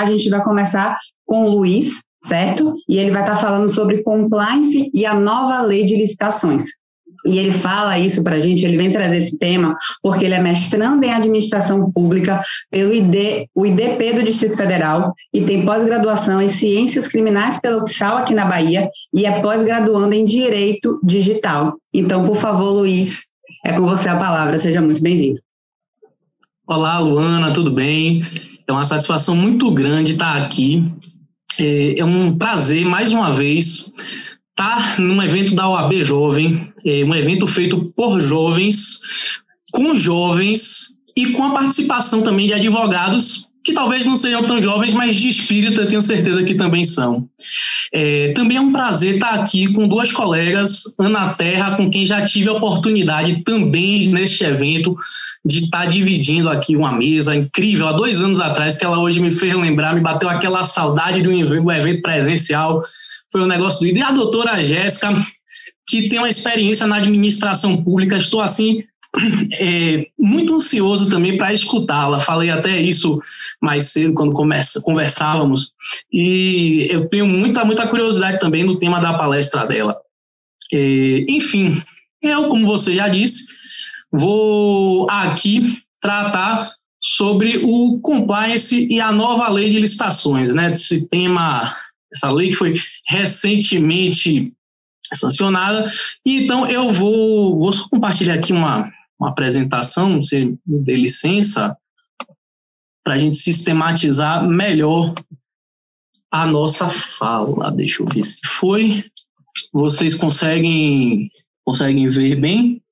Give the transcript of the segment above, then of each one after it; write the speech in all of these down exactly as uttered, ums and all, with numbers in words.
A gente vai começar com o Luiz, certo? E ele vai estar falando sobre compliance e a nova lei de licitações. E ele fala isso para a gente, ele vem trazer esse tema, porque ele é mestrando em administração pública pelo I D, o I D P do Distrito Federal e tem pós-graduação em ciências criminais pela U F S A L aqui na Bahia e é pós-graduando em direito digital. Então, por favor, Luiz, é com você a palavra, seja muito bem-vindo. Olá, Luana, tudo bem? É uma satisfação muito grande estar aqui. É um prazer, mais uma vez, estar num evento da O A B Jovem, um evento feito por jovens, com jovens e com a participação também de advogados, que talvez não sejam tão jovens, mas de espírito eu tenho certeza que também são. É, também é um prazer estar aqui com duas colegas, Ana Terra, com quem já tive a oportunidade também neste evento de estar dividindo aqui uma mesa incrível, há dois anos atrás, que ela hoje me fez lembrar, me bateu aquela saudade de um evento presencial, foi um negócio do... E a doutora Jéssica, que tem uma experiência na administração pública, estou assim... É, muito ansioso também para escutá-la. Falei até isso mais cedo quando conversa, conversávamos e eu tenho muita, muita curiosidade também no tema da palestra dela. É, enfim, eu, como você já disse, vou aqui tratar sobre o compliance e a nova lei de licitações, né? Esse tema, essa lei que foi recentemente sancionada. E então eu vou, vou só compartilhar aqui uma uma apresentação, se me dê licença, para a gente sistematizar melhor a nossa fala. Deixa eu ver se foi. Vocês conseguem, conseguem ver bem?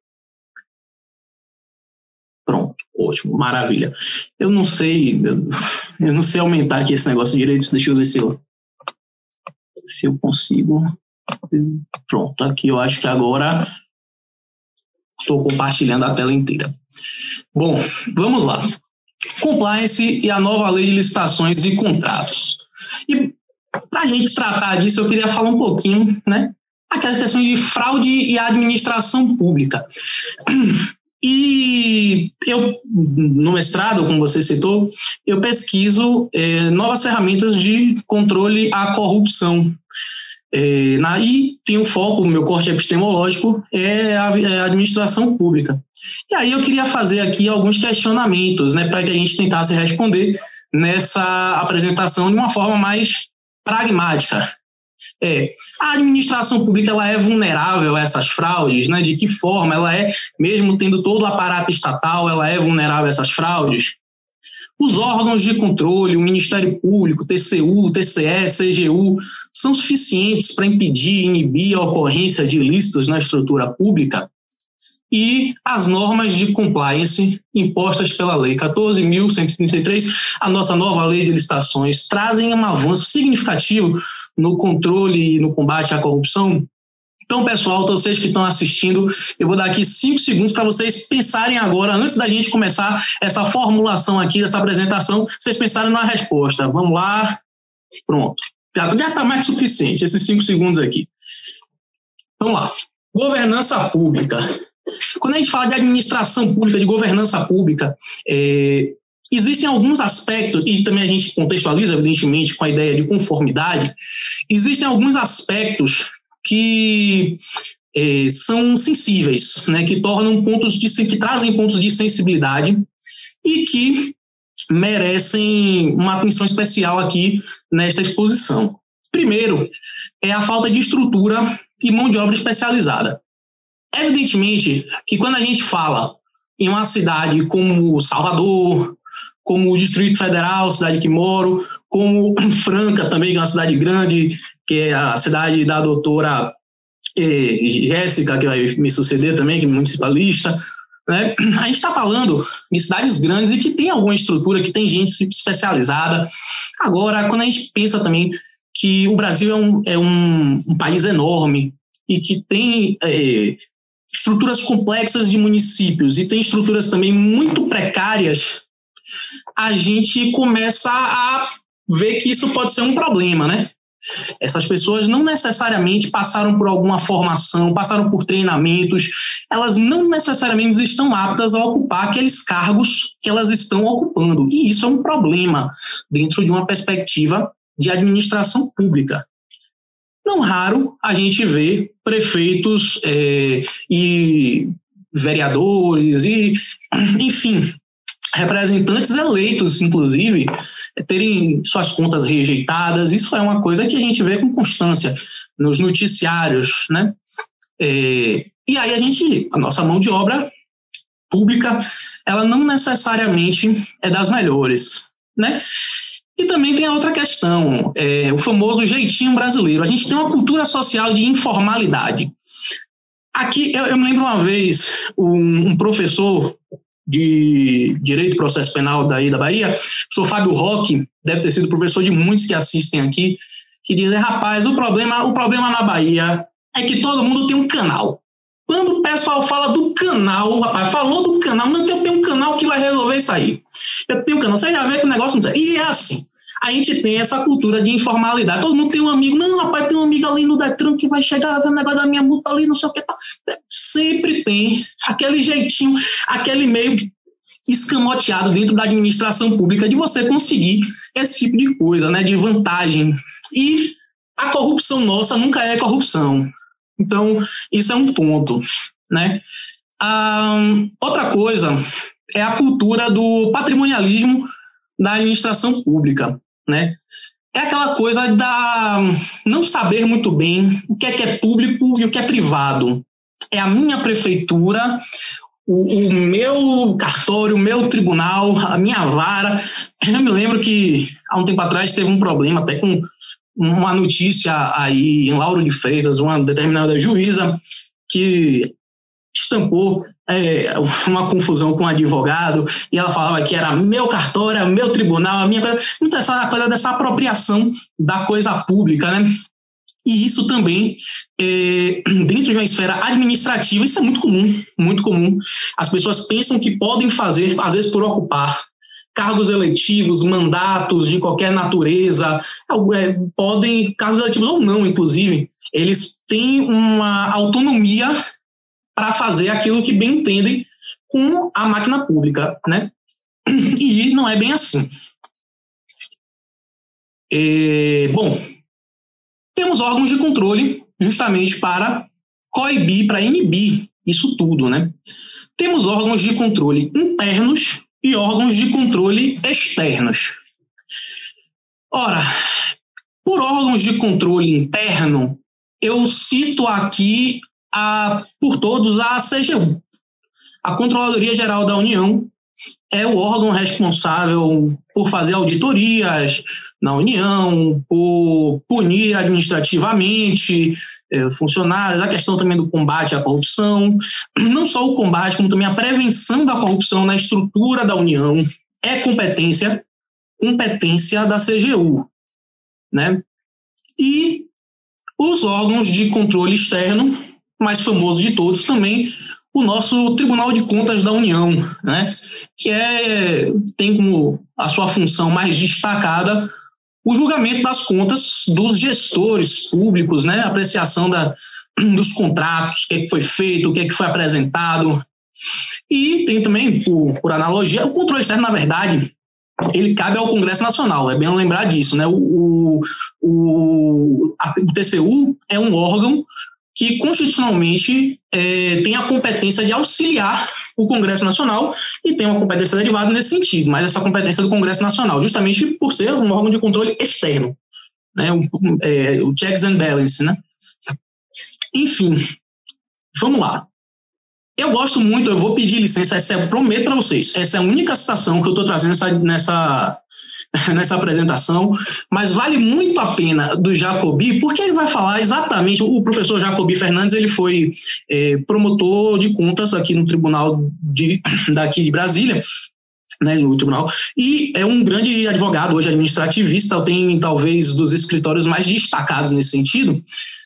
Pronto, ótimo, maravilha. Eu não sei, eu, eu não sei aumentar aqui esse negócio direito, deixa eu ver se eu, se eu consigo. Pronto, aqui eu acho que agora... Estou compartilhando a tela inteira. Bom, vamos lá. Compliance e a nova lei de licitações e contratos. E para a gente tratar disso, eu queria falar um pouquinho, né? Aquelas questões de fraude e administração pública. E eu, no mestrado, como você citou, eu pesquiso é, novas ferramentas de controle à corrupção. É, na, e tem um foco, no meu corte epistemológico, é a, é a administração pública. E aí eu queria fazer aqui alguns questionamentos, né, para que a gente tentasse responder nessa apresentação de uma forma mais pragmática. É, a administração pública ela é vulnerável a essas fraudes, né? De que forma ela é, mesmo tendo todo o aparato estatal, ela é vulnerável a essas fraudes? Os órgãos de controle, o Ministério Público, T C U, T C E, C G U, são suficientes para impedir e inibir a ocorrência de ilícitos na estrutura pública? E as normas de compliance impostas pela Lei quatorze mil cento e trinta e três, a nossa nova lei de licitações, trazem um avanço significativo no controle e no combate à corrupção? Então, pessoal, vocês que estão assistindo, eu vou dar aqui cinco segundos para vocês pensarem agora, antes da gente começar essa formulação aqui, dessa apresentação, vocês pensarem na resposta. Vamos lá. Pronto. Já está mais que suficiente, esses cinco segundos aqui. Vamos lá. Governança pública. Quando a gente fala de administração pública, de governança pública, é, existem alguns aspectos, e também a gente contextualiza, evidentemente, com a ideia de conformidade, existem alguns aspectos que é, são sensíveis, né, que tornam pontos de, que trazem pontos de sensibilidade e que merecem uma atenção especial aqui nesta exposição. Primeiro, é a falta de estrutura e mão de obra especializada. Evidentemente que quando a gente fala em uma cidade como Salvador, como o Distrito Federal, cidade que moro, como Franca também, que é uma cidade grande, que é a cidade da doutora eh, Jéssica, que vai me suceder também, que é municipalista, né? A gente está falando de cidades grandes e que tem alguma estrutura, que tem gente especializada. Agora, quando a gente pensa também que o Brasil é um, é um, um país enorme e que tem eh, estruturas complexas de municípios e tem estruturas também muito precárias, a gente começa a ver que isso pode ser um problema, né? Essas pessoas não necessariamente passaram por alguma formação, passaram por treinamentos, elas não necessariamente estão aptas a ocupar aqueles cargos que elas estão ocupando. E isso é um problema dentro de uma perspectiva de administração pública. Não raro a gente vê prefeitos é, e vereadores e, enfim, representantes eleitos, inclusive, terem suas contas rejeitadas. Isso é uma coisa que a gente vê com constância nos noticiários, né? É, e aí a gente, a nossa mão de obra pública, ela não necessariamente é das melhores, né? E também tem a outra questão, é, o famoso jeitinho brasileiro. A gente tem uma cultura social de informalidade. Aqui, eu, eu me lembro uma vez, um, um professor de Direito e Processo Penal daí da Bahia, o professor Fábio Roque, deve ter sido professor de muitos que assistem aqui, que diz, rapaz, o problema, o problema na Bahia é que todo mundo tem um canal. Quando o pessoal fala do canal, rapaz, falou do canal, não que eu tenho um canal que vai resolver isso aí. Eu tenho um canal, você já vê que o negócio não sei. E é assim, a gente tem essa cultura de informalidade. Todo mundo tem um amigo, não, rapaz, tem um amigo ali no Detran que vai chegar, ver o negócio da minha multa ali, não sei o que. Tá. Sempre tem aquele jeitinho, aquele meio escamoteado dentro da administração pública de você conseguir esse tipo de coisa, né, de vantagem. E a corrupção nossa nunca é corrupção. Então, isso é um ponto, né? Ah, outra coisa é a cultura do patrimonialismo da administração pública, né? É aquela coisa da não saber muito bem o que é que é público e o que é privado. É a minha prefeitura, o, o meu cartório, o meu tribunal, a minha vara. Eu me lembro que há um tempo atrás teve um problema até com uma notícia aí em Lauro de Freitas, uma determinada juíza que estampou é, uma confusão com um advogado e ela falava que era meu cartório, meu tribunal, a minha coisa. Então, essa coisa dessa apropriação da coisa pública, né? E isso também, é, dentro de uma esfera administrativa, isso é muito comum, muito comum. As pessoas pensam que podem fazer, às vezes por ocupar, cargos eletivos, mandatos de qualquer natureza, é, podem, cargos eletivos ou não, inclusive, eles têm uma autonomia para fazer aquilo que bem entendem com a máquina pública, né? E não é bem assim. É, bom, temos órgãos de controle justamente para coibir, para inibir isso tudo, né? Temos órgãos de controle internos e órgãos de controle externos. Ora, por órgãos de controle interno, eu cito aqui, a, por todos, a C G U. A Controladoria Geral da União é o órgão responsável por fazer auditorias na União, por punir administrativamente eh, funcionários, a questão também do combate à corrupção, não só o combate, como também a prevenção da corrupção na estrutura da União, é competência, competência da C G U, né? E os órgãos de controle externo, mais famoso de todos também, o nosso Tribunal de Contas da União, né? Que é, tem como a sua função mais destacada o julgamento das contas dos gestores públicos, né? A apreciação da, dos contratos, o que, é que foi feito, o que, é que foi apresentado. E tem também, por, por analogia, o controle externo, na verdade, ele cabe ao Congresso Nacional, é bem lembrar disso, né? O, o, a, o T C U é um órgão que constitucionalmente é, tem a competência de auxiliar o Congresso Nacional e tem uma competência derivada nesse sentido, mas essa competência do Congresso Nacional, justamente por ser um órgão de controle externo, né, o, é, o checks and balance, né? Enfim, vamos lá. Eu gosto muito, eu vou pedir licença, essa é, prometo para vocês, essa é a única citação que eu estou trazendo nessa, nessa, nessa apresentação, mas vale muito a pena do Jacoby, porque ele vai falar exatamente, o professor Jacoby Fernandes, ele foi é, promotor de contas aqui no Tribunal de, daqui de Brasília, né, no tribunal, e é um grande advogado hoje, administrativista, tem talvez dos escritórios mais destacados nesse sentido.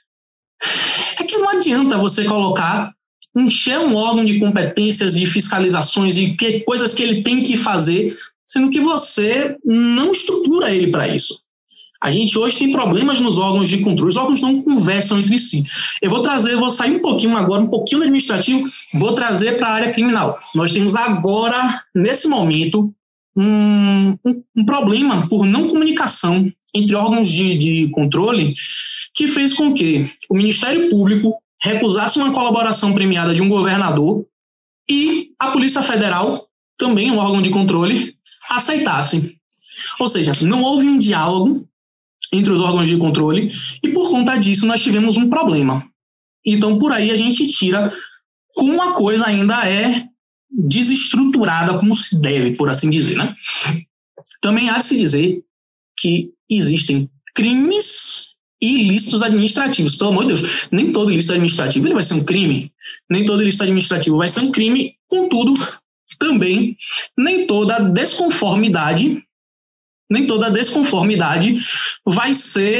É que não adianta você colocar encher um órgão de competências, de fiscalizações, de que, coisas que ele tem que fazer, sendo que você não estrutura ele para isso. A gente hoje tem problemas nos órgãos de controle, os órgãos não conversam entre si. Eu vou trazer, vou sair um pouquinho agora, um pouquinho do administrativo, vou trazer para a área criminal. Nós temos agora, nesse momento, um, um, um problema por não comunicação entre órgãos de, de controle que fez com que o Ministério Público recusasse uma colaboração premiada de um governador e a Polícia Federal, também um órgão de controle, aceitasse. Ou seja, não houve um diálogo entre os órgãos de controle e, por conta disso, nós tivemos um problema. Então, por aí a gente tira como a coisa ainda é desestruturada como se deve, por assim dizer, né? Também há de se dizer que existem crimes ilícitos administrativos. Pelo amor de Deus, nem todo ilícito administrativo ele vai ser um crime, nem todo ilícito administrativo vai ser um crime, contudo, também nem toda desconformidade nem toda desconformidade vai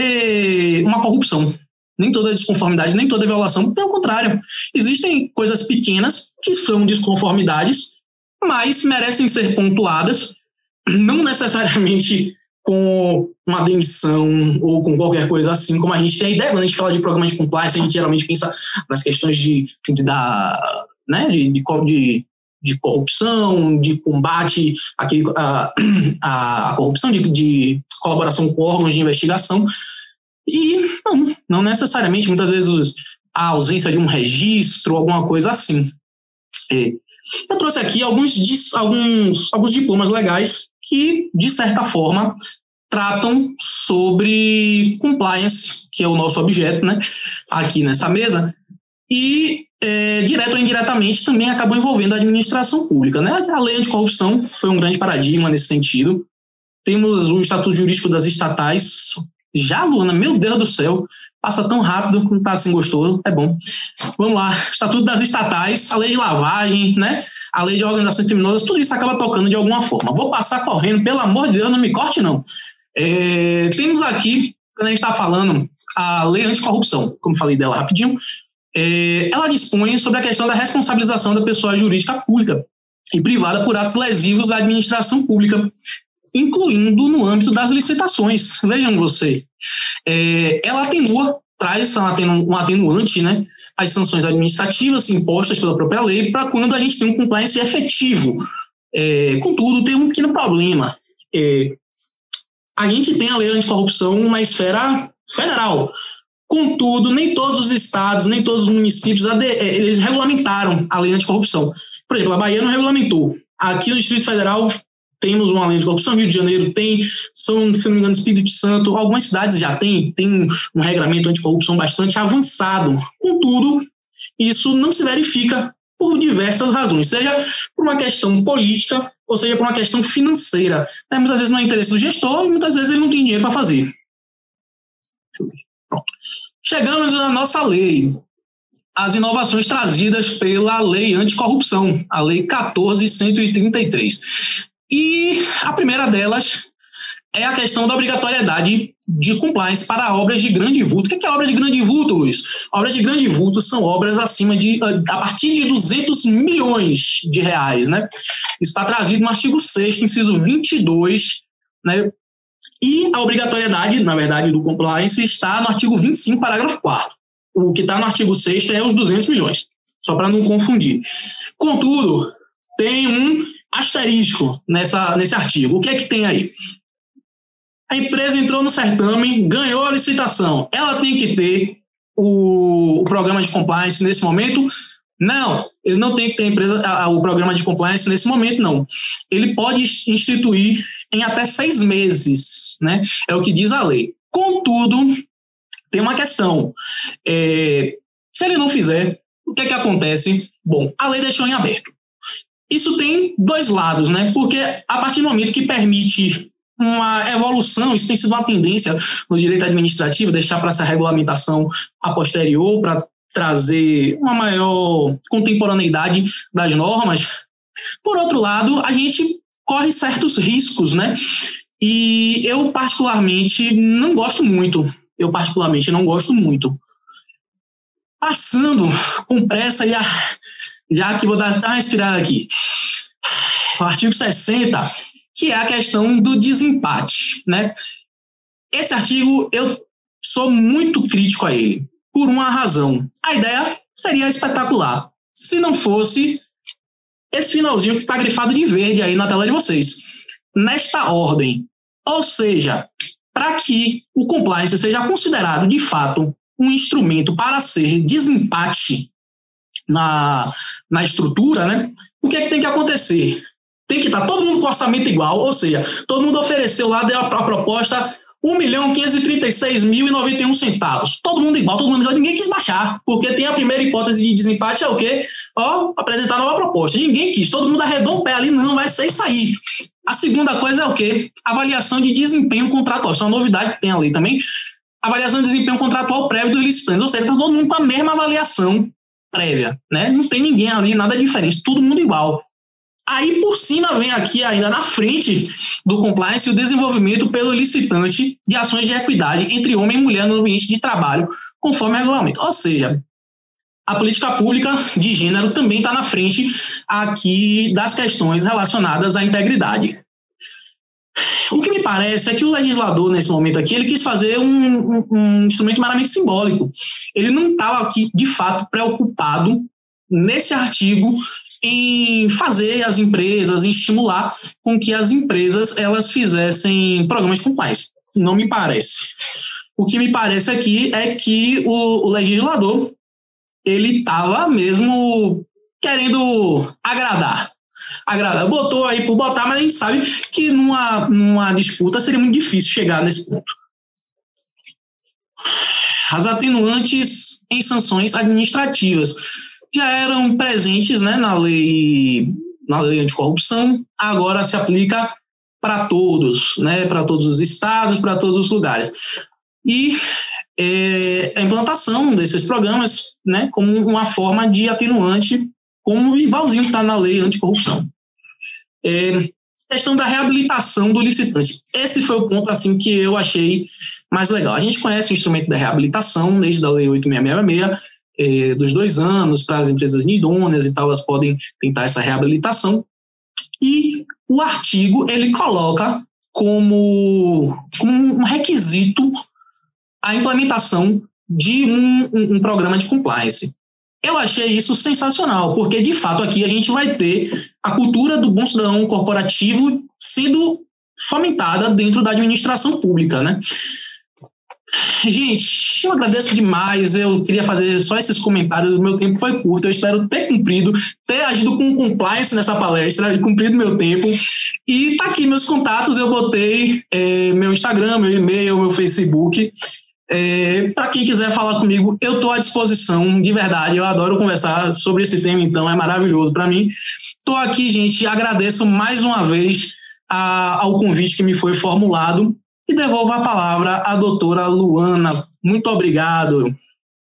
ser uma corrupção. Nem toda desconformidade, nem toda violação. Pelo contrário, existem coisas pequenas que são desconformidades, mas merecem ser pontuadas, não necessariamente com uma demissão ou com qualquer coisa assim, como a gente tem a ideia. Quando a gente fala de programa de compliance, a gente geralmente pensa nas questões de, de, da, né, de, de, de de corrupção, de combate à, à corrupção, de, de colaboração com órgãos de investigação. E não, não necessariamente, muitas vezes, a ausência de um registro, alguma coisa assim. É. Eu trouxe aqui alguns, alguns, alguns diplomas legais que, de certa forma, tratam sobre compliance, que é o nosso objeto, né, aqui nessa mesa, e É, direto ou indiretamente, também acabou envolvendo a administração pública, né? A lei anticorrupção foi um grande paradigma nesse sentido. Temos o Estatuto Jurídico das Estatais. Já, Luana, meu Deus do céu, passa tão rápido que não está assim gostoso, é bom. Vamos lá, Estatuto das Estatais, a lei de lavagem, né? A lei de organizações criminosas, tudo isso acaba tocando de alguma forma. Vou passar correndo, pelo amor de Deus, não me corte não. É, temos aqui, quando a gente está falando, a lei anticorrupção, como falei dela rapidinho, É, ela dispõe sobre a questão da responsabilização da pessoa jurídica pública e privada por atos lesivos à administração pública, incluindo no âmbito das licitações. Vejam você, é, ela atenua, traz um atenuante, né, as sanções administrativas impostas pela própria lei para quando a gente tem um compliance efetivo. É, contudo, tem um pequeno problema. É, a gente tem a lei anticorrupção na esfera federal. Contudo, nem todos os estados, nem todos os municípios, eles regulamentaram a lei anticorrupção. Por exemplo, a Bahia não regulamentou. Aqui no Distrito Federal temos uma lei anticorrupção, Rio de Janeiro tem, São, se não me engano, Espírito Santo, algumas cidades já têm, tem um regramento anticorrupção bastante avançado. Contudo, isso não se verifica por diversas razões, seja por uma questão política, ou seja por uma questão financeira. É, muitas vezes não é interesse do gestor e muitas vezes ele não tem dinheiro para fazer. Pronto. Chegamos na nossa lei, as inovações trazidas pela lei anticorrupção, a lei quatorze mil cento e trinta e três. E a primeira delas é a questão da obrigatoriedade de compliance para obras de grande vulto. O que é obra de grande vulto, Luiz? Obras de grande vulto são obras acima de, a partir de duzentos milhões de reais, né? Isso está trazido no artigo sexto, inciso vinte e dois, né? E a obrigatoriedade, na verdade, do compliance está no artigo vinte e cinco, parágrafo quarto. O que está no artigo sexto é os duzentos milhões, só para não confundir. Contudo, tem um asterisco nessa, nesse artigo. O que é que tem aí? A empresa entrou no certame, ganhou a licitação. Ela tem que ter o, o programa de compliance nesse momento? Não, ele não tem que ter a empresa, a, o programa de compliance nesse momento, não. Ele pode instituir em até seis meses, né? É o que diz a lei. Contudo, tem uma questão. É, se ele não fizer, o que é que acontece? Bom, a lei deixou em aberto. Isso tem dois lados, né? Porque a partir do momento que permite uma evolução, isso tem sido uma tendência no direito administrativo, deixar para essa regulamentação a posterior, para trazer uma maior contemporaneidade das normas. Por outro lado, a gente corre certos riscos, né? E eu particularmente não gosto muito, eu particularmente não gosto muito. Passando com pressa, já, já que vou dar uma respirada aqui, o artigo sessenta, que é a questão do desempate, né? esse artigo eu sou muito crítico a ele, por uma razão. A ideia seria espetacular, se não fosse esse finalzinho que está grifado de verde aí na tela de vocês. Nesta ordem, ou seja, para que o compliance seja considerado, de fato, um instrumento para ser desempate na, na estrutura, né? O que é que tem que acontecer? Tem que estar todo mundo com orçamento igual, ou seja, todo mundo ofereceu lá, deu a, a proposta um milhão quinhentos e trinta e seis mil e noventa e um centavos. Todo mundo igual, todo mundo igual, ninguém quis baixar, porque tem a primeira hipótese de desempate, é o quê? Ó, apresentar nova proposta. Ninguém quis, todo mundo arredou o pé ali, não vai ser isso aí. A segunda coisa é o quê? Avaliação de desempenho contratual. Isso é uma novidade que tem ali também. Avaliação de desempenho contratual prévio dos licitantes, ou seja, está todo mundo com a mesma avaliação prévia, né? Não tem ninguém ali, nada diferente, todo mundo igual. Aí, por cima, vem aqui ainda na frente do compliance o desenvolvimento pelo licitante de ações de equidade entre homem e mulher no ambiente de trabalho, conforme o regulamento. Ou seja, a política pública de gênero também está na frente aqui das questões relacionadas à integridade. O que me parece é que o legislador, nesse momento aqui, ele quis fazer um, um, um instrumento meramente simbólico. Ele não estava aqui, de fato, preocupado, nesse artigo, em fazer as empresas, em estimular com que as empresas elas fizessem programas de compliance. Não me parece. O que me parece aqui é que o, o legislador ele estava mesmo querendo agradar. Agradar. Botou aí por botar, mas a gente sabe que numa, numa disputa seria muito difícil chegar nesse ponto. As atenuantes em sanções administrativas já eram presentes, né, na lei, na lei anticorrupção, agora se aplica para todos, né, para todos os estados, para todos os lugares. E é, a implantação desses programas, né, como uma forma de atenuante, como igualzinho que está na lei anticorrupção. É, questão da reabilitação do licitante. Esse foi o ponto assim, que eu achei mais legal. A gente conhece o instrumento da reabilitação desde a lei oito mil seiscentos e sessenta e seis, é, dos dois anos, para as empresas idôneas e tal, elas podem tentar essa reabilitação. E o artigo, ele coloca como, como um requisito a implementação de um, um, um programa de compliance. Eu achei isso sensacional, porque, de fato, aqui a gente vai ter a cultura do bom cidadão corporativo sendo fomentada dentro da administração pública, né? Gente, eu agradeço demais, eu queria fazer só esses comentários, o meu tempo foi curto, eu espero ter cumprido, ter agido com compliance nessa palestra, cumprido meu tempo, e tá aqui meus contatos, eu botei é, meu Instagram, meu e-mail, meu Facebook. É, para quem quiser falar comigo, eu estou à disposição, de verdade, eu adoro conversar sobre esse tema, então é maravilhoso para mim. Estou aqui, gente, agradeço mais uma vez a, ao convite que me foi formulado e devolvo a palavra à doutora Luana. Muito obrigado.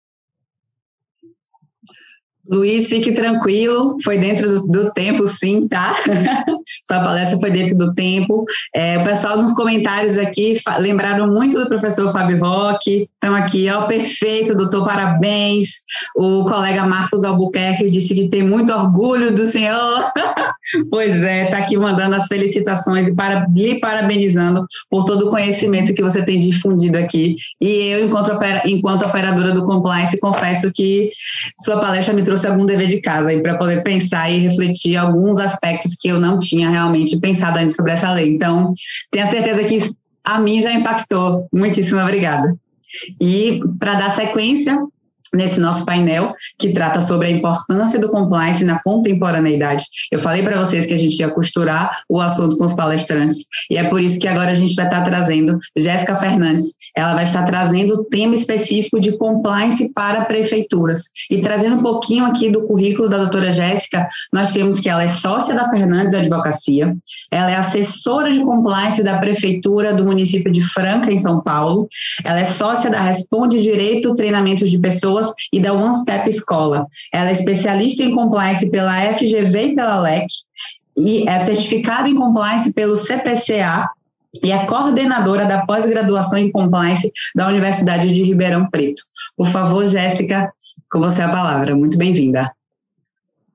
Luiz, fique tranquilo, foi dentro do, do tempo, sim, tá? Sua palestra foi dentro do tempo. É, o pessoal nos comentários aqui lembraram muito do professor Fábio Roque, estão aqui, ó, perfeito, doutor, parabéns. O colega Marcos Albuquerque disse que tem muito orgulho do senhor. Pois é, está aqui mandando as felicitações e para, lhe parabenizando por todo o conhecimento que você tem difundido aqui. E eu, enquanto, opera, enquanto operadora do compliance, confesso que sua palestra me trouxe algum dever de casa para poder pensar e refletir alguns aspectos que eu não tinha realmente pensado ainda sobre essa lei. Então, tenho certeza que a mim já impactou. Muitíssimo obrigada. E para dar sequência nesse nosso painel, que trata sobre a importância do compliance na contemporaneidade. Eu falei para vocês que a gente ia costurar o assunto com os palestrantes, e é por isso que agora a gente vai estar trazendo Jéssica Fernandes. Ela vai estar trazendo o tema específico de compliance para prefeituras. E trazendo um pouquinho aqui do currículo da doutora Jéssica, nós temos que ela é sócia da Fernandes Advocacia, ela é assessora de compliance da prefeitura do município de Franca, em São Paulo, ela é sócia da Responde Direito, Treinamento de Pessoas e da One Step Escola. Ela é especialista em compliance pela F G V e pela L E C e é certificada em compliance pelo C P C A e é coordenadora da pós-graduação em compliance da Universidade de Ribeirão Preto. Por favor, Jéssica, com você a palavra. Muito bem-vinda.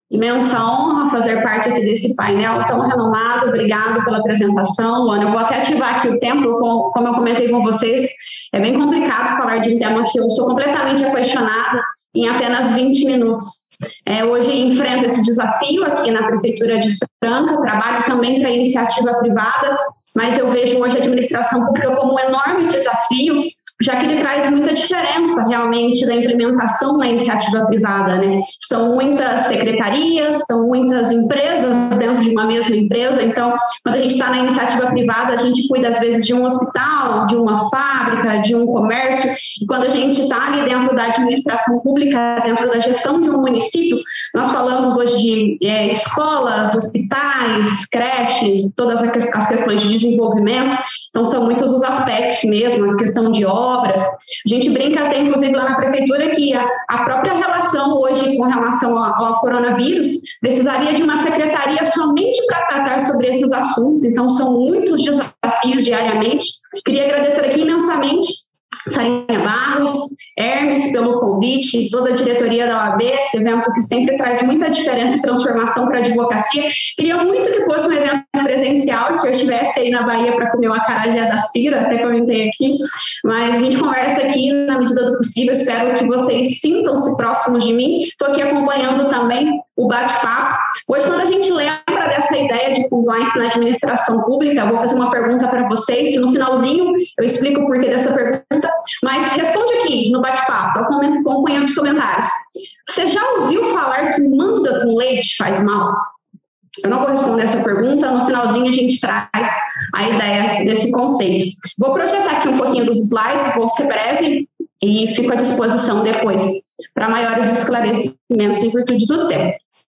Imensa honra fazer parte aqui desse painel tão renomado. Obrigado pela apresentação, Luana. Eu vou até ativar aqui o tempo, como eu comentei com vocês, é bem complicado falar de um tema que eu sou completamente apaixonada em apenas vinte minutos. É, hoje enfrento esse desafio aqui na Prefeitura de Franca, trabalho também para a iniciativa privada, mas eu vejo hoje a administração pública como um enorme desafio, já que ele traz muita diferença realmente da implementação na iniciativa privada, né? São muitas secretarias, são muitas empresas dentro de uma mesma empresa, então, quando a gente está na iniciativa privada, a gente cuida, às vezes, de um hospital, de uma fábrica, de um comércio, e quando a gente está ali dentro da administração pública, dentro da gestão de um município, nós falamos hoje de é, escolas, hospitais, creches, todas as questões de desenvolvimento, então são muitos os aspectos mesmo, a questão de obras. A gente brinca até, inclusive, lá na prefeitura que a, a própria relação hoje com relação ao, ao coronavírus precisaria de uma secretaria somente para tratar sobre esses assuntos, então são muitos desafios diariamente. Queria agradecer aqui imensamente Sarinha Barros, Hermes, pelo convite, toda a diretoria da O A B, esse evento que sempre traz muita diferença e transformação para a advocacia. Queria muito que fosse um evento presencial, que eu estivesse aí na Bahia para comer uma acarajé da Cira, até comentei aqui, mas a gente conversa aqui na medida do possível, espero que vocês sintam-se próximos de mim, estou aqui acompanhando também o bate-papo. Hoje, quando a gente lembra dessa ideia de compliance na administração pública, eu vou fazer uma pergunta para vocês, e no finalzinho eu explico o porquê dessa pergunta, mas responde aqui no bate-papo, acompanhando os comentários. Você já ouviu falar que manga com leite faz mal? Eu não vou responder essa pergunta, no finalzinho a gente traz a ideia desse conceito. Vou projetar aqui um pouquinho dos slides, vou ser breve e fico à disposição depois para maiores esclarecimentos em virtude do tempo.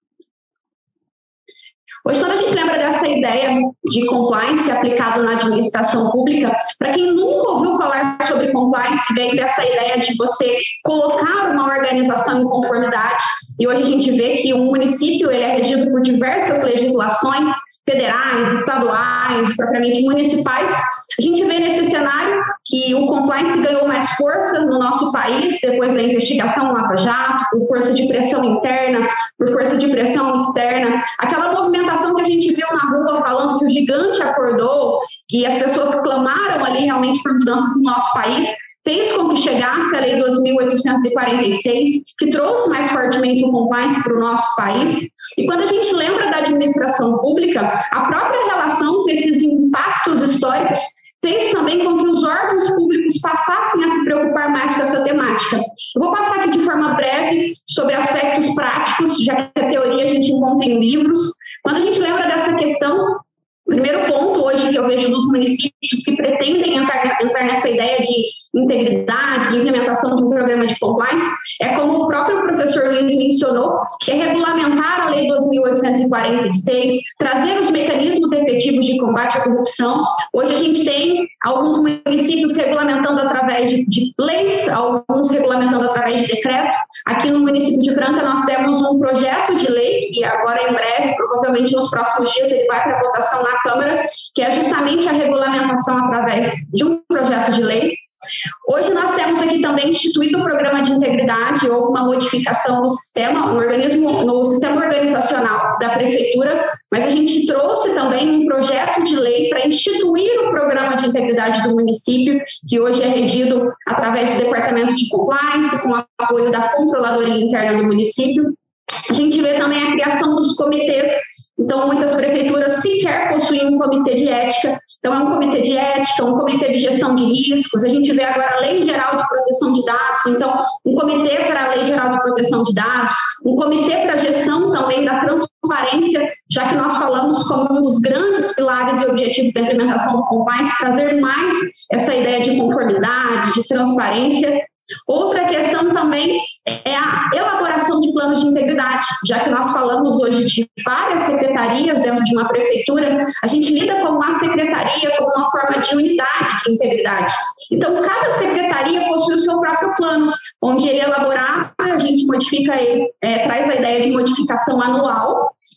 Hoje, quando a gente lembra dessa ideia de compliance aplicado na administração pública, para quem nunca ouviu falar sobre compliance, vem dessa ideia de você colocar uma organização em conformidade, e hoje a gente vê que um município ele é regido por diversas legislações federais, estaduais, propriamente municipais. A gente vê nesse cenário que o compliance ganhou mais força no nosso país depois da investigação Lava Jato, por força de pressão interna, por força de pressão externa. Aquela movimentação que a gente viu na rua falando que o gigante acordou, que as pessoas clamaram ali realmente por mudanças no nosso país, fez com que chegasse a Lei dois mil oitocentos e quarenta e seis, que trouxe mais fortemente o compliance para o nosso país. E quando a gente lembra da administração pública, a própria relação com esses impactos históricos fez também com que os órgãos públicos passassem a se preocupar mais com essa temática. Eu vou passar aqui de forma breve sobre aspectos práticos, já que a teoria a gente encontra em livros. Quando a gente lembra dessa questão, o primeiro ponto hoje que eu vejo dos municípios que pretendem entrar, entrar nessa ideia de integridade, de implementação de um programa de compliance, é como o próprio professor Luiz mencionou, que é regulamentar a Lei dois mil oitocentos e quarenta e seis, trazer os mecanismos efetivos de combate à corrupção. Hoje a gente tem alguns municípios regulamentando através de, de leis, alguns regulamentando através de decreto. Aqui no município de Franca nós temos um projeto de lei, que agora em breve, provavelmente nos próximos dias, ele vai para votação na Câmara, que é justamente a regulamentação através de um projeto de lei. Hoje nós temos aqui também instituído o programa de integridade, houve uma modificação no sistema, no organismo, no sistema organizacional da prefeitura, mas a gente trouxe também um projeto de lei para instituir o programa de integridade do município, que hoje é regido através do departamento de compliance, com o apoio da controladoria interna do município. A gente vê também a criação dos comitês. Então, muitas prefeituras sequer possuem um comitê de ética. Então, é um comitê de ética, um comitê de gestão de riscos. A gente vê agora a Lei Geral de Proteção de Dados. Então, um comitê para a Lei Geral de Proteção de Dados, um comitê para a gestão também da transparência, já que nós falamos como um dos grandes pilares e objetivos da implementação do compliance, trazer mais essa ideia de conformidade, de transparência. Outra questão também é a elaboração de planos de integridade, já que nós falamos hoje de várias secretarias dentro de uma prefeitura, a gente lida com uma secretaria como uma forma de unidade de integridade. Então, cada secretaria possui o seu próprio plano, onde ele é elaborado, a gente modifica ele, é, traz a ideia de modificação anual,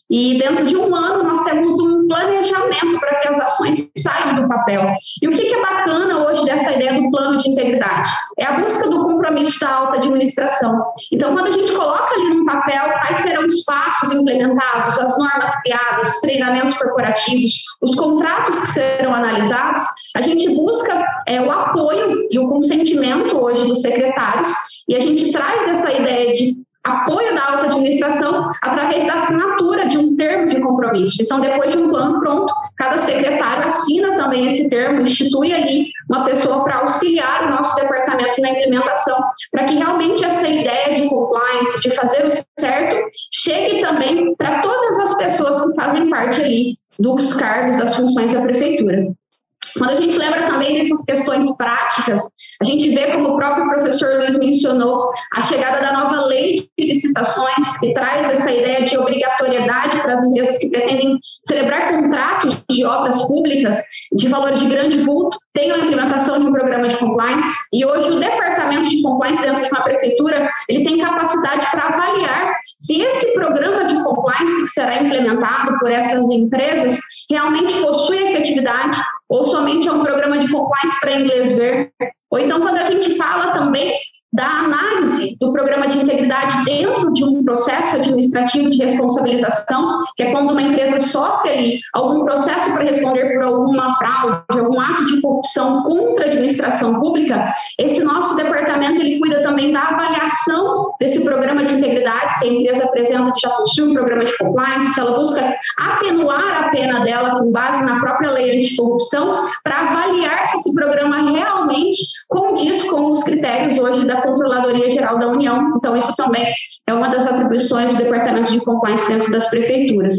e dentro de um ano nós temos um planejamento para que as ações saiam do papel. E o que é bacana hoje dessa ideia do plano de integridade? É a busca do compromisso da alta administração. Então, quando a gente coloca ali no papel quais serão os passos implementados, as normas criadas, os treinamentos corporativos, os contratos que serão analisados, a gente busca é, o apoio e o consentimento hoje dos secretários, e a gente traz essa ideia de apoio da alta administração através da assinatura de um termo de compromisso. Então, depois de um plano pronto, cada secretário assina também esse termo, institui ali uma pessoa para auxiliar o nosso departamento na implementação, para que realmente essa ideia de compliance, de fazer o certo, chegue também para todas as pessoas que fazem parte ali dos cargos, das funções da prefeitura. Quando a gente lembra também dessas questões práticas, a gente vê, como o próprio professor Luiz mencionou, a chegada da nova lei de licitações, que traz essa ideia de obrigatoriedade para as empresas que pretendem celebrar contratos de obras públicas de valores de grande vulto, tem a implementação de um programa de compliance, e hoje o departamento de compliance dentro de uma prefeitura, ele tem capacidade para avaliar se esse programa de compliance que será implementado por essas empresas realmente possui efetividade, ou somente é um programa de compliance para inglês ver. Ou então, quando a gente fala também da análise do programa de integridade dentro de um processo administrativo de responsabilização, que é quando uma empresa sofre ali algum processo para responder por alguma fraude, algum ato de corrupção contra a administração pública, esse nosso departamento ele cuida também da avaliação desse programa de integridade, se a empresa apresenta que já possui um programa de compliance, se ela busca atenuar a pena dela com base na própria lei anticorrupção, para avaliar se esse programa realmente condiz com os critérios hoje da Controladoria Geral da União. Então, isso também é uma das atribuições do Departamento de Compliance dentro das prefeituras.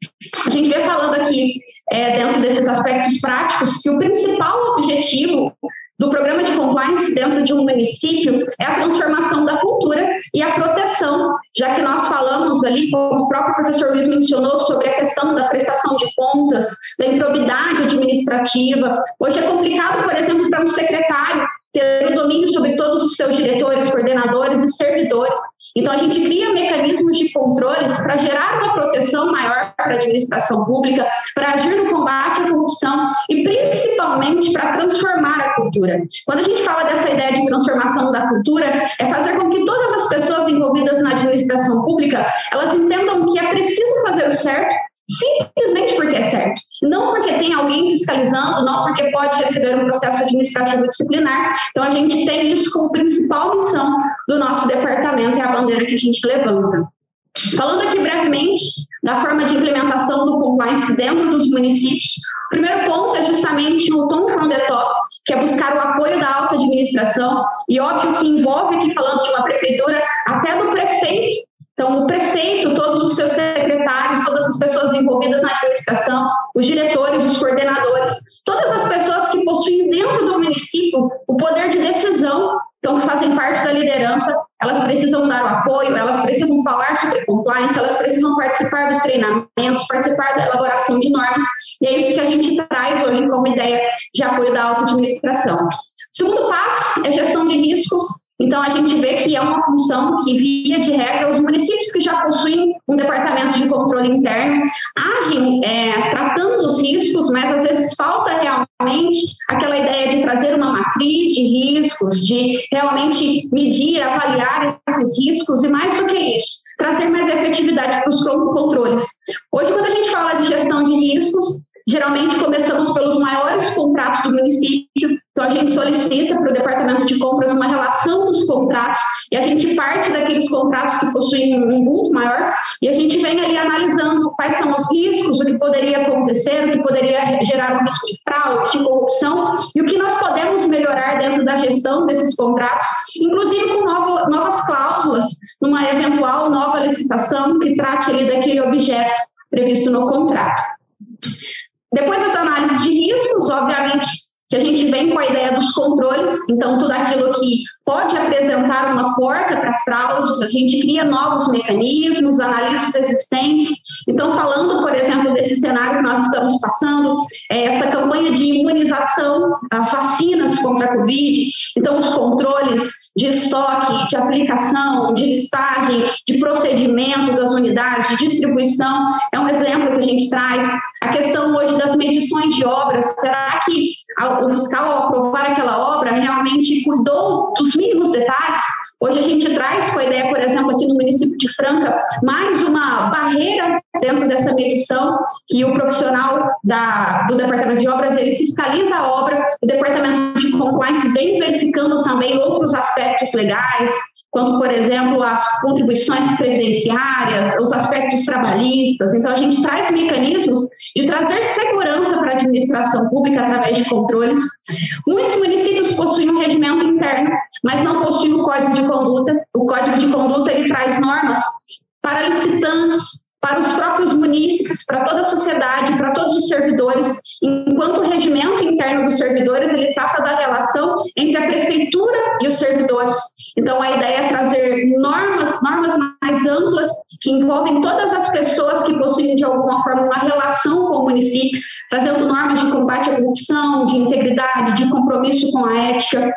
A gente vem falando aqui, é, dentro desses aspectos práticos, que o principal objetivo do programa de compliance dentro de um município é a transformação da cultura e a proteção, já que nós falamos ali, como o próprio professor Luiz mencionou, sobre a questão da prestação de contas, da improbidade administrativa. Hoje é complicado, por exemplo, para um secretário ter o domínio sobre todos os seus diretores, coordenadores e servidores. Então, a gente cria mecanismos de controles para gerar uma proteção maior para a administração pública, para agir no combate à corrupção e, principalmente, para transformar a cultura. Quando a gente fala dessa ideia de transformação da cultura, é fazer com que todas as pessoas envolvidas na administração pública, elas entendam que é preciso fazer o certo, simplesmente porque é certo, não porque tem alguém fiscalizando, não porque pode receber um processo administrativo disciplinar. Então, a gente tem isso como principal missão do nosso departamento, é a bandeira que a gente levanta. Falando aqui brevemente da forma de implementação do compliance dentro dos municípios, o primeiro ponto é justamente o Tom from the Top, que é buscar o apoio da alta administração, e óbvio que envolve aqui, falando de uma prefeitura, até do prefeito. Então, o prefeito, todos os seus secretários, todas as pessoas envolvidas na administração, os diretores, os coordenadores, todas as pessoas que possuem dentro do município o poder de decisão, então, que fazem parte da liderança, elas precisam dar o apoio, elas precisam falar sobre compliance, elas precisam participar dos treinamentos, participar da elaboração de normas, e é isso que a gente traz hoje como ideia de apoio da alta administração. O segundo passo é gestão de riscos. Então, a gente vê que é uma função que, via de regra, os municípios que já possuem um departamento de controle interno agem é, tratando os riscos, mas às vezes falta realmente aquela ideia de trazer uma matriz de riscos, de realmente medir, avaliar esses riscos, e mais do que isso, trazer mais efetividade para os controles. Hoje, quando a gente fala de gestão de riscos, geralmente começamos pelos maiores contratos do município, então a gente solicita para o departamento de compras uma relação dos contratos, e a gente parte daqueles contratos que possuem um vulto maior, e a gente vem ali analisando quais são os riscos, o que poderia acontecer, o que poderia gerar um risco de fraude, de corrupção, e o que nós podemos melhorar dentro da gestão desses contratos, inclusive com novo, novas cláusulas, numa eventual nova licitação que trate ali daquele objeto previsto no contrato. Depois das análises de riscos, obviamente, que a gente vem com a ideia dos controles, então tudo aquilo que pode apresentar uma porta para fraudes, a gente cria novos mecanismos, analisa os existentes. Então, falando, por exemplo, desse nesse cenário que nós estamos passando, é, essa campanha de imunização, as vacinas contra a Covid, então os controles de estoque, de aplicação, de listagem, de procedimentos das unidades, de distribuição, é um exemplo que a gente traz. A questão hoje das medições de obras, será que o fiscal, ao aprovar aquela obra, realmente cuidou dos mínimos detalhes? Hoje a gente traz com a ideia, por exemplo, aqui no município de Franca, mais uma barreira dentro dessa medição, que o profissional da, do Departamento de Obras, ele fiscaliza a obra, o Departamento de Compliance vem verificando também outros aspectos legais, quanto, por exemplo, as contribuições previdenciárias, os aspectos trabalhistas. Então, a gente traz mecanismos de trazer segurança para a administração pública através de controles. Muitos municípios possuem um regimento interno, mas não possuem o Código de Conduta. O Código de Conduta, ele traz normas para licitantes, para os próprios munícipes, para toda a sociedade, para todos os servidores, enquanto o regimento interno dos servidores, ele trata da relação entre a prefeitura e os servidores. Então, a ideia é trazer normas, normas mais amplas, que envolvem todas as pessoas que possuem, de alguma forma, uma relação com o município, trazendo normas de combate à corrupção, de integridade, de compromisso com a ética.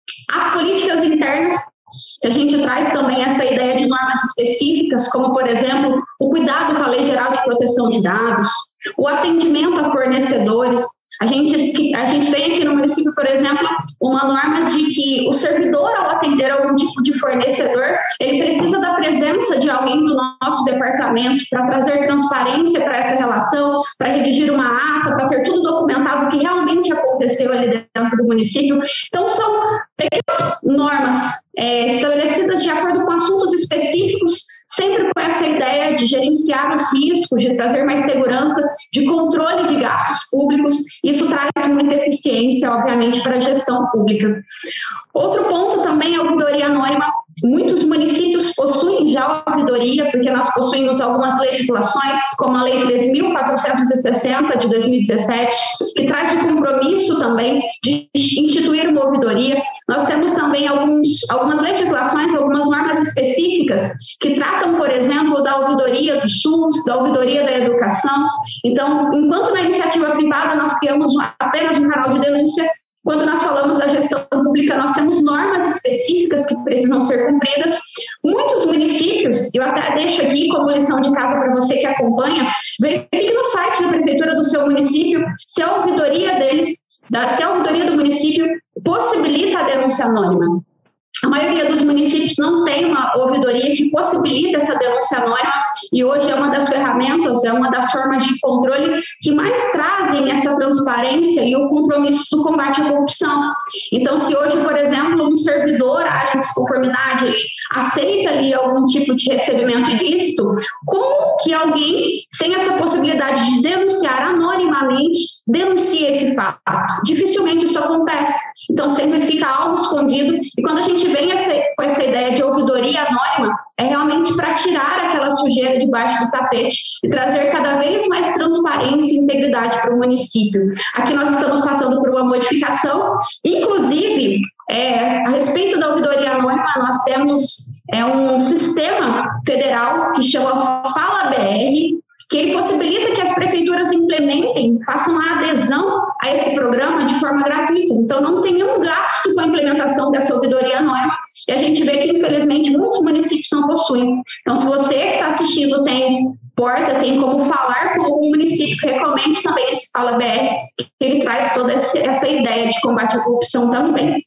As políticas internas, que a gente traz também essa ideia de normas específicas, como, por exemplo, o cuidado com a Lei Geral de Proteção de Dados, o atendimento a fornecedores. A gente, a gente tem aqui no município, por exemplo, uma norma de que o servidor, ao atender algum tipo de fornecedor, ele precisa da presença de alguém do nosso departamento para trazer transparência para essa relação, para redigir uma ata, para ter tudo documentado o que realmente aconteceu ali dentro do município. Então, são pequenas normas é, estabelecidas de acordo com assuntos específicos, sempre com essa ideia de gerenciar os riscos, de trazer mais segurança, de controle de gastos públicos. Isso traz muita eficiência, obviamente, para a gestão pública. Outro ponto também é a ouvidoria anônima. Muitos municípios possuem já a ouvidoria, porque nós possuímos algumas legislações, como a Lei três mil quatrocentos e sessenta, de dois mil e dezessete, que traz o compromisso também de instituir uma ouvidoria. Nós temos também alguns, algumas legislações, algumas normas específicas, que tratam, por exemplo, da ouvidoria do SUS, da ouvidoria da educação. Então, enquanto na iniciativa privada nós criamos apenas um canal de denúncia, quando nós falamos da gestão pública, nós temos normas específicas que precisam ser cumpridas. Muitos municípios, eu até deixo aqui como lição de casa para você que acompanha, verifique no site da prefeitura do seu município se a ouvidoria deles, se a ouvidoria do município possibilita a denúncia anônima. A maioria dos municípios não tem uma ouvidoria que possibilita essa denúncia anônima, e hoje é uma das ferramentas, é uma das formas de controle que mais trazem essa transparência e o compromisso do combate à corrupção. Então, se hoje, por exemplo, um servidor age em desconformidade, ele aceita ali algum tipo de recebimento ilícito, como que alguém, sem essa possibilidade de denunciar anonimamente, denuncia esse fato? Dificilmente isso acontece. Então, sempre fica algo escondido, e quando a gente vem essa, com essa ideia de ouvidoria anônima, é realmente para tirar aquela sujeira debaixo do tapete e trazer cada vez mais transparência e integridade para o município. Aqui nós estamos passando por uma modificação, inclusive, é, a respeito da ouvidoria anônima, nós temos é, um sistema federal que chama Fala B R, que ele possibilita que as prefeituras implementem, façam a adesão a esse programa de forma gratuita. Então, não tem nenhum gasto com a implementação dessa ouvidoria anônima, e a gente vê que, infelizmente, muitos municípios não possuem. Então, se você que está assistindo tem porta, tem como falar com algum município, recomende também esse Fala B R, que ele traz toda essa ideia de combate à corrupção também.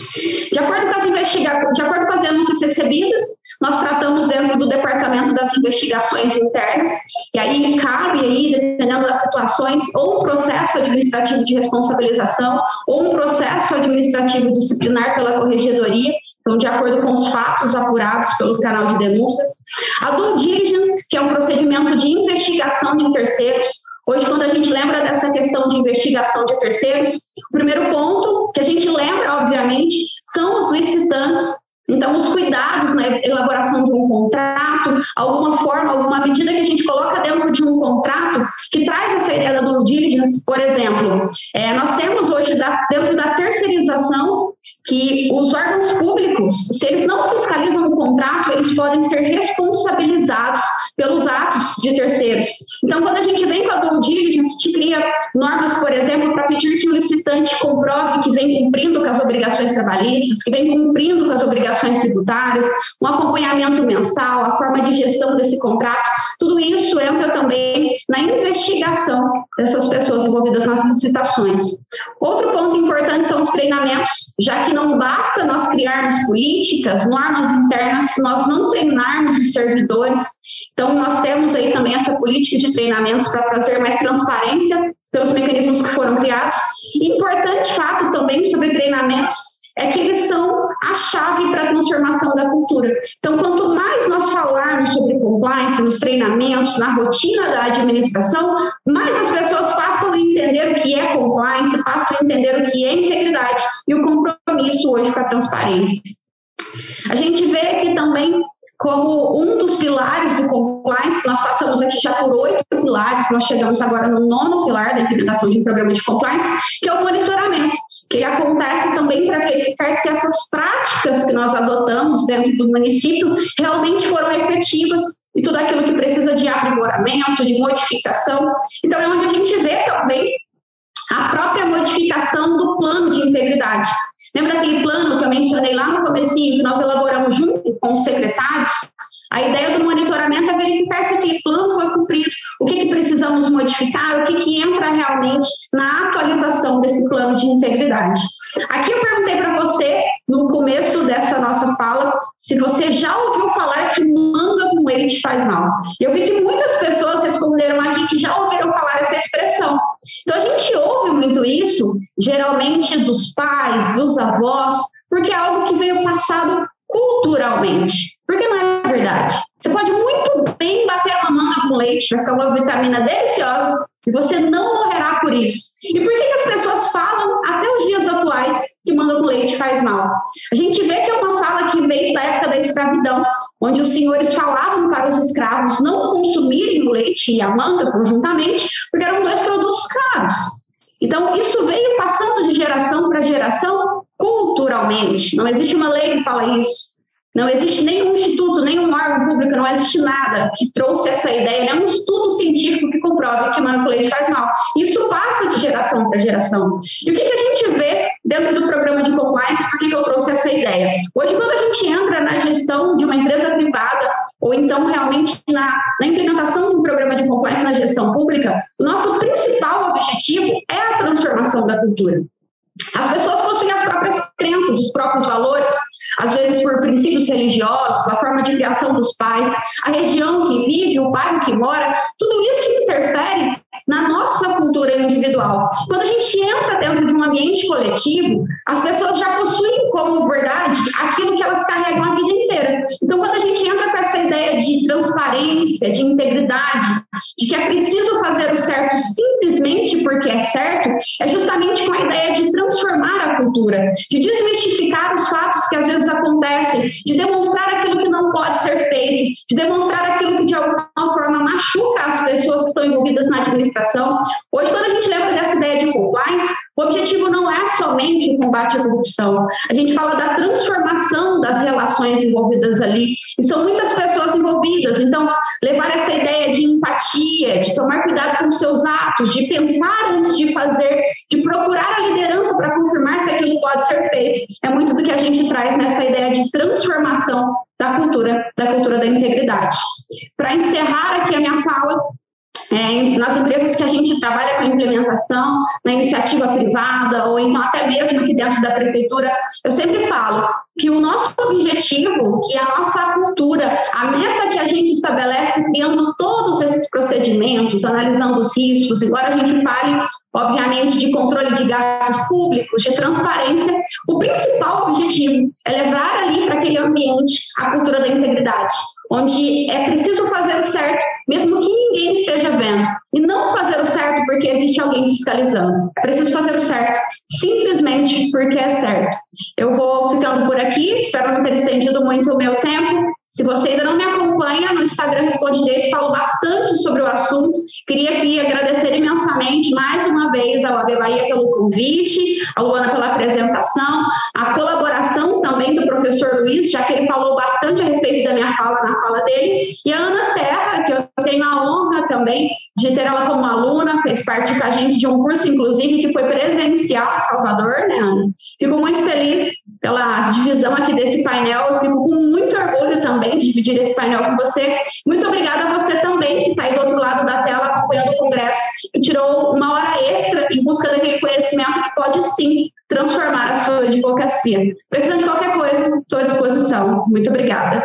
De acordo com as investigações, de acordo com as denúncias recebidas, nós tratamos dentro do Departamento das Investigações Internas, e aí cabe, aí, dependendo das situações, ou um processo administrativo de responsabilização, ou um processo administrativo disciplinar pela Corregedoria, então, de acordo com os fatos apurados pelo canal de denúncias. A due diligence, que é um procedimento de investigação de terceiros. Hoje, quando a gente lembra dessa questão de investigação de terceiros, o primeiro ponto que a gente lembra, obviamente, são os licitantes. Então, os cuidados na elaboração de um contrato, alguma forma, alguma medida que a gente coloca dentro de um contrato que traz essa ideia da due diligence, por exemplo, é, nós temos hoje da, dentro da terceirização que os órgãos públicos, se eles não fiscalizam o contrato, eles podem ser responsabilizados pelos atos de terceiros. Então, quando a gente vem com a due diligence, a gente cria normas, por exemplo, para pedir que o licitante comprove que vem cumprindo com as obrigações trabalhistas, que vem cumprindo com as obrigações tributárias, um acompanhamento mensal, a forma de gestão desse contrato, tudo isso entra também na investigação dessas pessoas envolvidas nas licitações. Outro ponto importante são os treinamentos, já que não basta nós criarmos políticas, normas internas, se nós não treinarmos os servidores. Então, nós temos aí também essa política de treinamentos para trazer mais transparência pelos mecanismos que foram criados. E importante fato também sobre treinamentos é que eles são a chave para a transformação da cultura. Então, quanto mais nós falarmos sobre compliance nos treinamentos, na rotina da administração, mais as pessoas passam a entender o que é compliance, passam a entender o que é integridade e o compromisso hoje com a transparência. A gente vê aqui também como um dos pilares do compliance, nós passamos aqui já por oito pilares, nós chegamos agora no nono pilar da implementação de um programa de compliance, que é o monitoramento, que ele acontece também para verificar se essas práticas que nós adotamos dentro do município realmente foram efetivas e tudo aquilo que precisa de aprimoramento, de modificação. Então, é onde a gente vê também a própria modificação do plano de integridade. Lembra daquele plano que eu mencionei lá no comecinho, que nós elaboramos junto com os secretários? A ideia do monitoramento é verificar se aquele plano foi cumprido, o que, que precisamos modificar, o que, que entra realmente na atualização desse plano de integridade. Aqui eu perguntei para você, no começo dessa nossa fala, se você já ouviu falar que manga com leite faz mal. Eu vi que muitas pessoas responderam aqui que já ouviram falar essa expressão. Então, a gente ouve muito isso, geralmente dos pais, dos avós, porque é algo que veio passado culturalmente, porque não é verdade. Você pode muito bem bater uma manga com leite, vai ficar uma vitamina deliciosa e você não morrerá por isso. E por que, que as pessoas falam até os dias atuais que manga com leite faz mal? A gente vê que é uma fala que veio da época da escravidão, onde os senhores falavam para os escravos não consumirem o leite e a manga conjuntamente, porque eram dois produtos caros. Então, isso veio passando de geração para geração culturalmente. Não existe uma lei que fala isso. Não existe nenhum instituto, nenhum órgão público, não existe nada que trouxe essa ideia, nenhum estudo científico que comprove que manga com leite faz mal. Isso passa de geração para geração. E o que, que a gente vê dentro do programa de compliance, por que, que eu trouxe essa ideia? Hoje, quando a gente entra na gestão de uma empresa privada, ou então realmente na, na implementação de um programa de compliance na gestão pública, o nosso principal objetivo é a transformação da cultura. As pessoas possuem as próprias crenças, os próprios valores, às vezes por princípios religiosos, a forma de criação dos pais, a região que vive, o bairro que mora, tudo isso interfere na nossa cultura individual. Quando a gente entra dentro de um ambiente coletivo, as pessoas já possuem como verdade aquilo que elas carregam a vida inteira. Então, quando a gente entra com essa ideia de transparência, de integridade, de que é preciso fazer o certo simplesmente porque é certo, é justamente com a ideia de transformar a cultura, de desmistificar os fatos que às vezes acontecem, de demonstrar aquilo que não pode ser feito, de demonstrar aquilo que de alguma forma machuca as pessoas que estão envolvidas na administração. Hoje, quando a gente lembra dessa ideia de compliance, o objetivo não é somente o combate à corrupção. A gente fala da transformação das relações envolvidas ali, e são muitas pessoas envolvidas. Então, levar essa ideia de empatia, de tomar cuidado com os seus atos, de pensar antes de fazer, de procurar a liderança para confirmar se aquilo pode ser feito, é muito do que a gente traz nessa ideia de transformação da cultura, da cultura da integridade. Para encerrar aqui a minha fala, É, nas empresas que a gente trabalha com implementação, na iniciativa privada, ou então até mesmo aqui dentro da prefeitura, eu sempre falo que o nosso objetivo, que a nossa cultura, a meta que a gente estabelece criando todos esses procedimentos, analisando os riscos, embora a gente fale, obviamente, de controle de gastos públicos, de transparência, o principal objetivo é levar ali para aquele ambiente a cultura da integridade, onde é preciso fazer o certo, mesmo que ninguém esteja vendo, e não fazer o certo porque existe alguém fiscalizando. É preciso fazer o certo simplesmente porque é certo. Eu vou ficando por aqui, espero não ter estendido muito o meu tempo. Se você ainda não me acompanha no Instagram Responde Direito, falo bastante sobre o assunto. Queria aqui agradecer imensamente mais uma vez ao A B Bahia pelo convite, a Luana pela apresentação, a colaboração também do professor Luiz, já que ele falou bastante a respeito da minha fala na fala dele, e a Ana Terra, que eu tenho a honra também de ter ela como aluna, fez parte com a gente de um curso, inclusive, que foi presencial em Salvador, né, Ana? Fico muito feliz pela divisão aqui desse painel, eu fico com muito orgulho também de dividir esse painel com você. Muito obrigada a você também, que está aí do outro lado da tela acompanhando o Congresso, que tirou uma hora extra em busca daquele conhecimento que pode, sim, transformar a sua advocacia. Precisando de qualquer coisa, estou à disposição. Muito obrigada.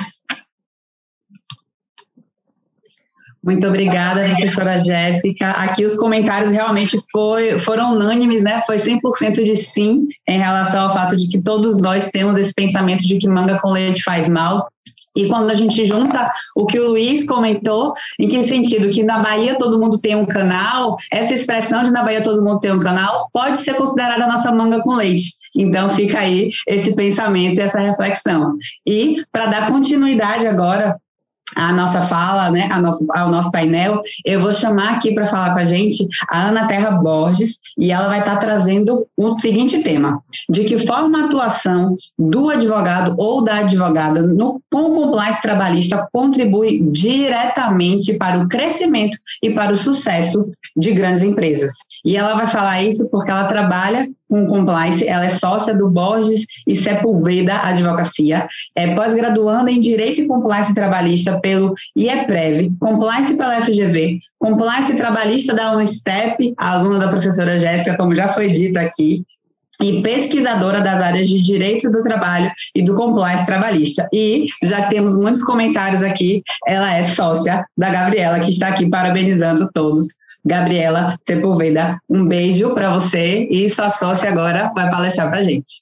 Muito obrigada, professora Jéssica. Aqui os comentários realmente foi, foram unânimes, né? Foi cem por cento de sim em relação ao fato de que todos nós temos esse pensamento de que manga com leite faz mal. E quando a gente junta o que o Luiz comentou, em que sentido? Que na Bahia todo mundo tem um canal, essa expressão de na Bahia todo mundo tem um canal pode ser considerada a nossa manga com leite. Então fica aí esse pensamento e essa reflexão. E para dar continuidade agora a nossa fala, né, a nossa, ao nosso painel, eu vou chamar aqui para falar com a gente a Ana Terra Borges, e ela vai estar trazendo o seguinte tema: de que forma a atuação do advogado ou da advogada no, com o compliance trabalhista contribui diretamente para o crescimento e para o sucesso de grandes empresas. E ela vai falar isso porque ela trabalha com compliance, ela é sócia do Borges e Sepúlveda Advocacia, é pós-graduanda em Direito e Compliance Trabalhista pelo IEPREV, Compliance pela F G V, Compliance Trabalhista da Unstep, aluna da professora Jéssica, como já foi dito aqui, e pesquisadora das áreas de Direito do Trabalho e do Compliance Trabalhista. E, já que temos muitos comentários aqui, ela é sócia da Gabriela, que está aqui parabenizando todos. Gabriela Sepúlveda, um beijo para você, e sua sócia agora vai palestrar para a gente.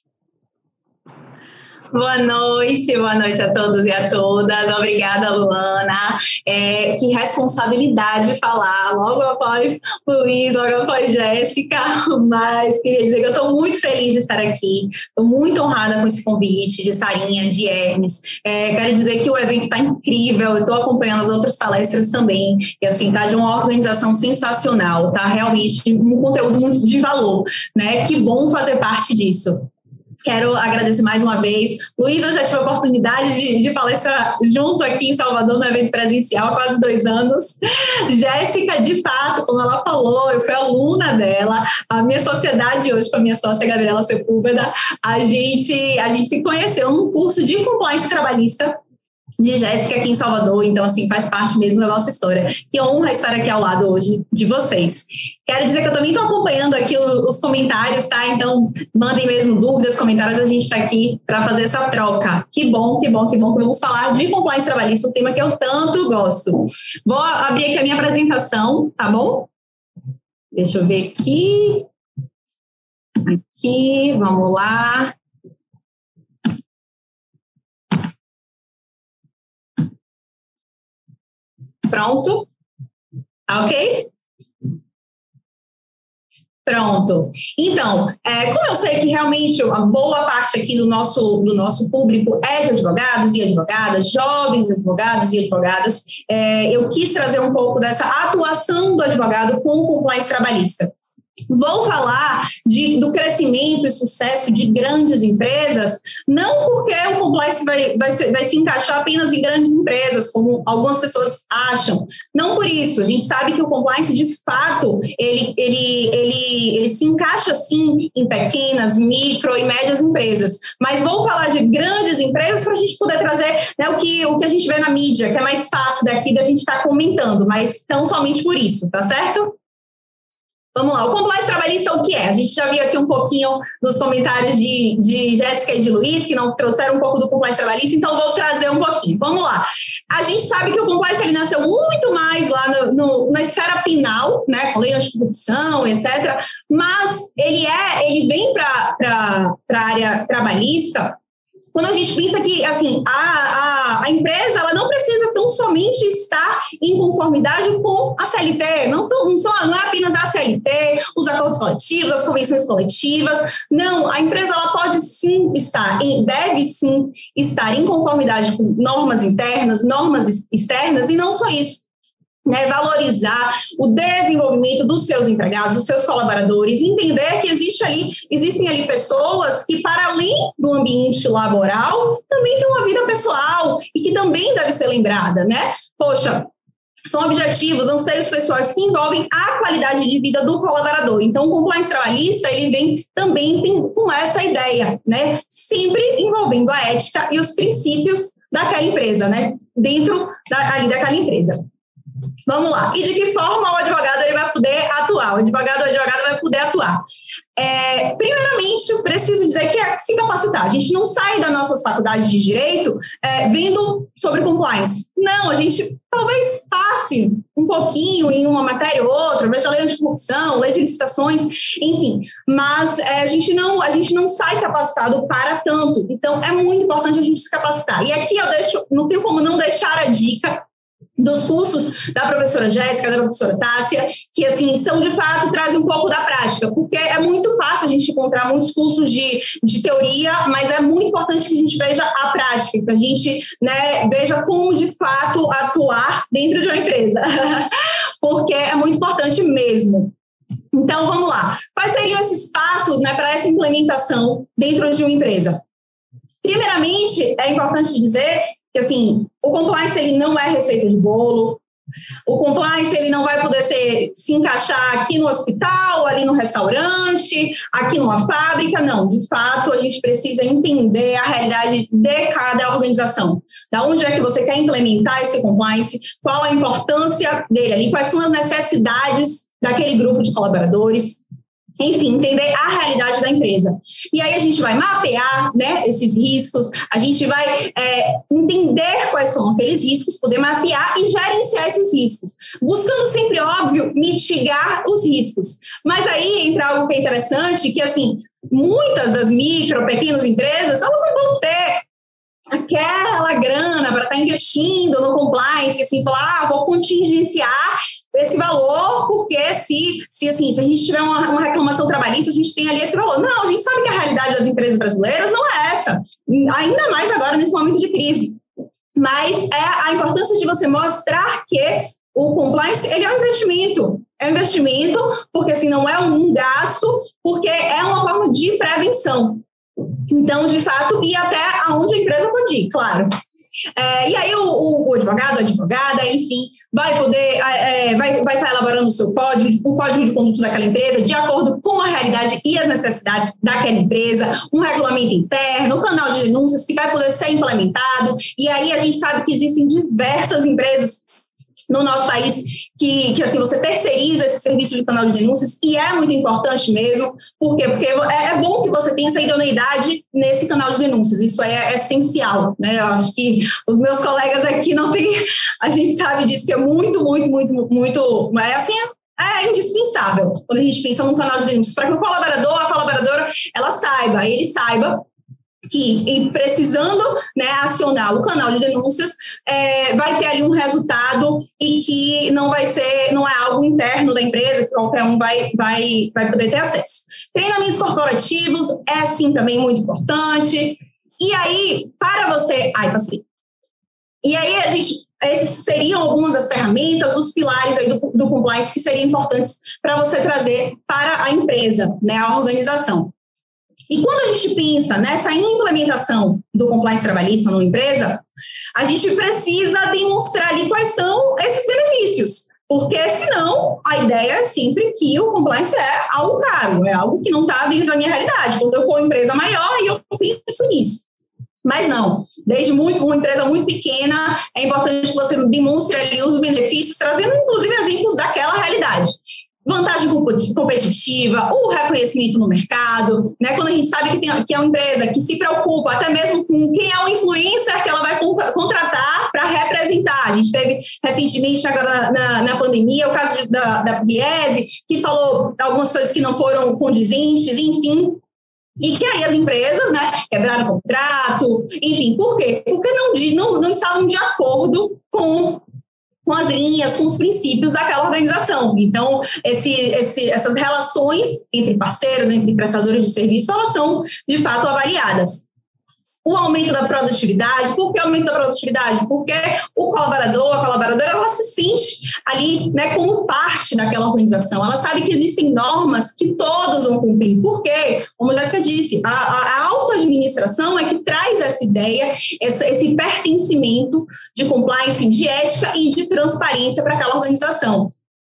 Boa noite, boa noite a todos e a todas. Obrigada, Luana. É, que responsabilidade falar logo após Luiz, logo após Jéssica, mas queria dizer que eu estou muito feliz de estar aqui, estou muito honrada com esse convite de Sarinha, de Hermes. É, quero dizer que o evento está incrível, eu estou acompanhando as outras palestras também, e assim, está de uma organização sensacional, tá realmente um conteúdo muito de valor, né? Que bom fazer parte disso. Quero agradecer mais uma vez. Luiz, eu já tive a oportunidade de, de palestrar junto aqui em Salvador, no evento presencial, há quase dois anos. Jéssica, de fato, como ela falou, eu fui aluna dela. A minha sociedade hoje, com a minha sócia Gabriela Sepúlveda, a gente, a gente se conheceu num curso de compliance trabalhista de Jéssica aqui em Salvador, então assim, faz parte mesmo da nossa história. Que honra estar aqui ao lado hoje de vocês. Quero dizer que eu também estou acompanhando aqui os, os comentários, tá? Então, mandem mesmo dúvidas, comentários, a gente está aqui para fazer essa troca. Que bom, que bom, que bom que vamos falar de compliance trabalhista, um tema que eu tanto gosto. Vou abrir aqui a minha apresentação, tá bom? Deixa eu ver aqui. Aqui, vamos lá. Pronto? Ok? Pronto. Então, é, como eu sei que realmente a boa parte aqui do nosso, do nosso público é de advogados e advogadas, jovens advogados e advogadas, é, eu quis trazer um pouco dessa atuação do advogado com o compliance trabalhista. Vou falar de, do crescimento e sucesso de grandes empresas, não porque o compliance vai, vai, se, vai se encaixar apenas em grandes empresas, como algumas pessoas acham. Não por isso. A gente sabe que o compliance, de fato, ele, ele, ele, ele se encaixa, sim, em pequenas, micro e médias empresas. Mas vou falar de grandes empresas para a gente poder trazer, né, o, que, o que a gente vê na mídia, que é mais fácil daqui da gente estar comentando, mas tão somente por isso, tá certo? Vamos lá, o compliance trabalhista o que é? A gente já viu aqui um pouquinho nos comentários de, de Jéssica e de Luiz, que não trouxeram um pouco do compliance trabalhista, então vou trazer um pouquinho. Vamos lá. A gente sabe que o compliance ele nasceu muito mais lá no, no, na esfera penal, né, com lei anticorrupção, etcétera, mas ele, é, ele vem para a área trabalhista quando a gente pensa que, assim, a, a, a empresa ela não precisa tão somente estar em conformidade com a C L T, não, não, só, não é apenas a C L T, o os acordos coletivos, as convenções coletivas. Não, a empresa ela pode sim estar, deve sim estar em conformidade com normas internas, normas externas, e não só isso. Né, valorizar o desenvolvimento dos seus empregados, dos seus colaboradores, entender que existe ali, existem ali pessoas que, para além do ambiente laboral, também têm uma vida pessoal e que também deve ser lembrada, né? Poxa, são objetivos, anseios pessoais que envolvem a qualidade de vida do colaborador. Então, o compliance trabalhista, ele vem também com essa ideia, né? Sempre envolvendo a ética e os princípios daquela empresa, né? Dentro da, ali daquela empresa. Vamos lá. E de que forma o advogado ele vai poder atuar? O advogado ou advogada vai poder atuar. É, primeiramente, eu preciso dizer que é se capacitar. A gente não sai das nossas faculdades de direito é, vendo sobre compliance. Não, a gente talvez passe um pouquinho em uma matéria ou outra, veja a lei anticorrupção, lei de licitações, enfim. Mas é, a, gente não, a gente não sai capacitado para tanto. Então, é muito importante a gente se capacitar. E aqui eu deixo, não tenho como não deixar a dica dos cursos da professora Jéssica, da professora Tássia, que, assim, são, de fato, trazem um pouco da prática, porque é muito fácil a gente encontrar muitos cursos de, de teoria, mas é muito importante que a gente veja a prática, que a gente, né, veja como, de fato, atuar dentro de uma empresa, porque é muito importante mesmo. Então, vamos lá. Quais seriam esses passos, né, para essa implementação dentro de uma empresa? Primeiramente, é importante dizer que, assim, o compliance ele não é receita de bolo, o compliance ele não vai poder ser, se encaixar aqui no hospital, ali no restaurante, aqui numa fábrica, não. De fato, a gente precisa entender a realidade de cada organização. Da onde é que você quer implementar esse compliance, qual a importância dele ali, quais são as necessidades daquele grupo de colaboradores. Enfim, entender a realidade da empresa. E aí a gente vai mapear, né, esses riscos, a gente vai é, entender quais são aqueles riscos, poder mapear e gerenciar esses riscos, buscando sempre, óbvio, mitigar os riscos. Mas aí entra algo que é interessante, que, assim, muitas das micro, pequenas empresas, elas não vão ter aquela grana para estar investindo no compliance, assim, falar, ah, vou contingenciar esse valor, porque se, se, assim, se a gente tiver uma, uma reclamação trabalhista, a gente tem ali esse valor. Não, a gente sabe que a realidade das empresas brasileiras não é essa, ainda mais agora nesse momento de crise. Mas é a importância de você mostrar que o compliance, ele é um investimento, é um investimento porque, assim, não é um gasto, porque é uma forma de prevenção. Então, de fato, e até aonde a empresa pode ir, claro. É, e aí o, o, o advogado, a advogada, enfim, vai poder, é, vai, vai estar elaborando o seu código, o código de conduta daquela empresa, de acordo com a realidade e as necessidades daquela empresa, um regulamento interno, um canal de denúncias que vai poder ser implementado. E aí a gente sabe que existem diversas empresas no nosso país que, que assim, você terceiriza esse serviço de canal de denúncias, e é muito importante mesmo. Por quê? Porque é, é bom que você tenha essa idoneidade nesse canal de denúncias, isso aí é, é essencial, né? Eu acho que os meus colegas aqui não têm, a gente sabe disso, que é muito, muito, muito, muito, é assim, é indispensável quando a gente pensa num canal de denúncias, para que o colaborador, a colaboradora, ela saiba, ele saiba que, e precisando, né, acionar o canal de denúncias, é, vai ter ali um resultado e que não vai ser, não é algo interno da empresa, que qualquer um vai, vai, vai poder ter acesso. Treinamentos corporativos é, sim, também muito importante. E aí, para você... Ai, passei. E aí, a gente... Esses seriam algumas das ferramentas, os pilares aí do, do compliance que seriam importantes para você trazer para a empresa, né, a organização. E quando a gente pensa nessa implementação do compliance trabalhista numa empresa, a gente precisa demonstrar ali quais são esses benefícios, porque senão a ideia é sempre que o compliance é algo caro, é algo que não está dentro da minha realidade. Quando eu for uma empresa maior, aí eu penso nisso. Mas não, desde muito, uma empresa muito pequena, é importante que você demonstre ali os benefícios, trazendo inclusive exemplos daquela realidade. Vantagem competitiva, o reconhecimento no mercado, né? Quando a gente sabe que, tem, que é uma empresa que se preocupa até mesmo com quem é o influencer que ela vai contratar para representar. A gente teve recentemente, agora na, na pandemia, o caso de, da, da Pugliese, que falou algumas coisas que não foram condizentes, enfim. E que aí as empresas, né, quebraram o contrato, enfim, por quê? Porque não, não, não estavam de acordo com com as linhas, com os princípios daquela organização. Então, esse, esse, essas relações entre parceiros, entre prestadores de serviço, elas são, de fato, avaliadas. O aumento da produtividade. Por que o aumento da produtividade? Porque o colaborador, a colaboradora, ela se sente ali, né, como parte daquela organização. Ela sabe que existem normas que todos vão cumprir. Por quê? Como a Jéssica disse, a, a auto-administração é que traz essa ideia, essa, esse pertencimento de compliance, de ética e de transparência para aquela organização.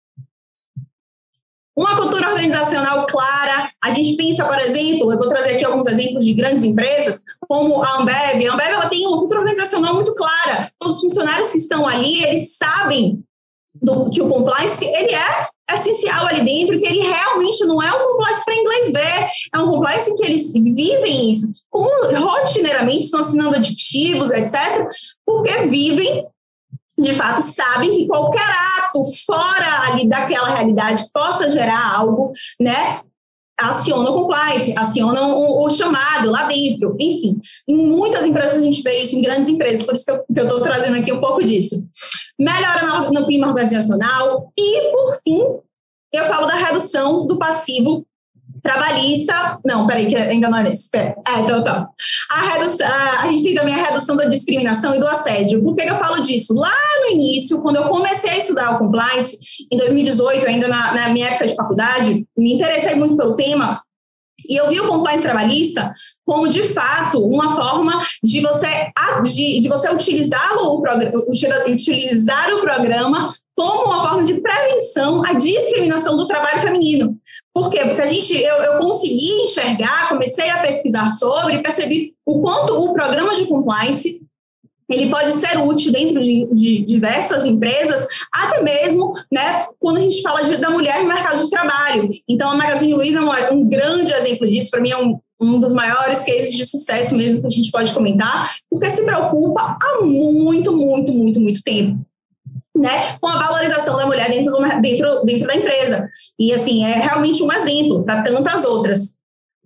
Uma cultura organizacional clara, a gente pensa, por exemplo, eu vou trazer aqui alguns exemplos de grandes empresas, como a Ambev. A Ambev ela tem uma cultura organizacional muito clara. Todos os funcionários que estão ali, eles sabem do, que o compliance ele é essencial ali dentro, que ele realmente não é um compliance para inglês ver, é um compliance que eles vivem isso, como rotineiramente estão assinando aditivos, etcétera, porque vivem, de fato, sabem que qualquer ato fora ali daquela realidade que possa gerar algo, né, aciona o compliance, aciona o, o chamado lá dentro. Enfim, em muitas empresas a gente vê isso, em grandes empresas, por isso que eu estou trazendo aqui um pouco disso. Melhora no, no clima organizacional e, por fim, eu falo da redução do passivo trabalhista, não, peraí, que ainda não é nesse, pera. Ah, então tá. A, redução, a, a gente tem também a redução da discriminação e do assédio. Por que eu falo disso? Lá no início, quando eu comecei a estudar o compliance, em dois mil e dezoito, ainda na, na minha época de faculdade, me interessei muito pelo tema, e eu vi o compliance trabalhista como, de fato, uma forma de você, de, de você utilizá-lo, o programa, utilizar o programa como uma forma de prevenção à discriminação do trabalho feminino. Por quê? Porque a gente, eu, eu consegui enxergar, comecei a pesquisar sobre e percebi o quanto o programa de compliance ele pode ser útil dentro de, de diversas empresas, até mesmo, né, quando a gente fala de, da mulher no mercado de trabalho. Então, a Magazine Luiza é um, um grande exemplo disso, para mim é um, um dos maiores cases de sucesso mesmo que a gente pode comentar, porque se preocupa há muito, muito, muito, muito tempo, né, com a valorização da mulher dentro, do, dentro, dentro da empresa. E, assim, é realmente um exemplo para tantas outras.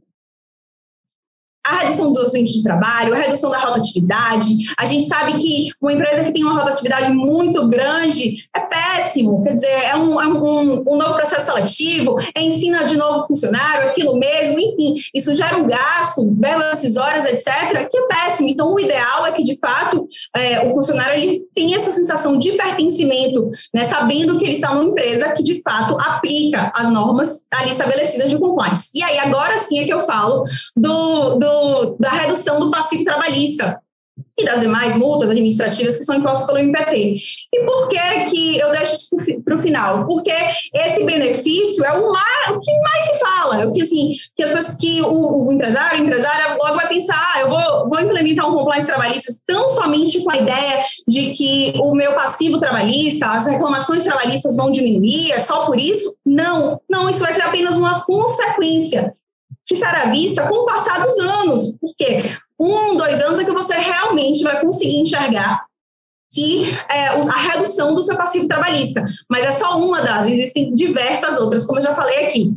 A redução dos acidentes de trabalho, a redução da rotatividade. A gente sabe que uma empresa que tem uma rotatividade muito grande é péssimo, quer dizer, é um, é um, um novo processo seletivo, é ensina de novo funcionário, aquilo mesmo, enfim, isso gera um gasto, versus horas, etcétera, que é péssimo. Então, o ideal é que, de fato, é, o funcionário ele tenha essa sensação de pertencimento, né, sabendo que ele está numa empresa que, de fato, aplica as normas ali estabelecidas de compliance. E aí, agora sim é que eu falo do, do da redução do passivo trabalhista e das demais multas administrativas que são impostas pelo M P T. E por que que eu deixo isso para o final? Porque esse benefício é o, mais, o que mais se fala, o que, assim, que, as pessoas, que o, o empresário, a empresária logo vai pensar, ah, eu vou, vou implementar um compliance trabalhista tão somente com a ideia de que o meu passivo trabalhista, as reclamações trabalhistas vão diminuir, é só por isso? Não, não, isso vai ser apenas uma consequência que será vista com o passar dos anos, porque um, dois anos é que você realmente vai conseguir enxergar que é, a redução do seu passivo trabalhista, mas é só uma das, existem diversas outras, como eu já falei aqui.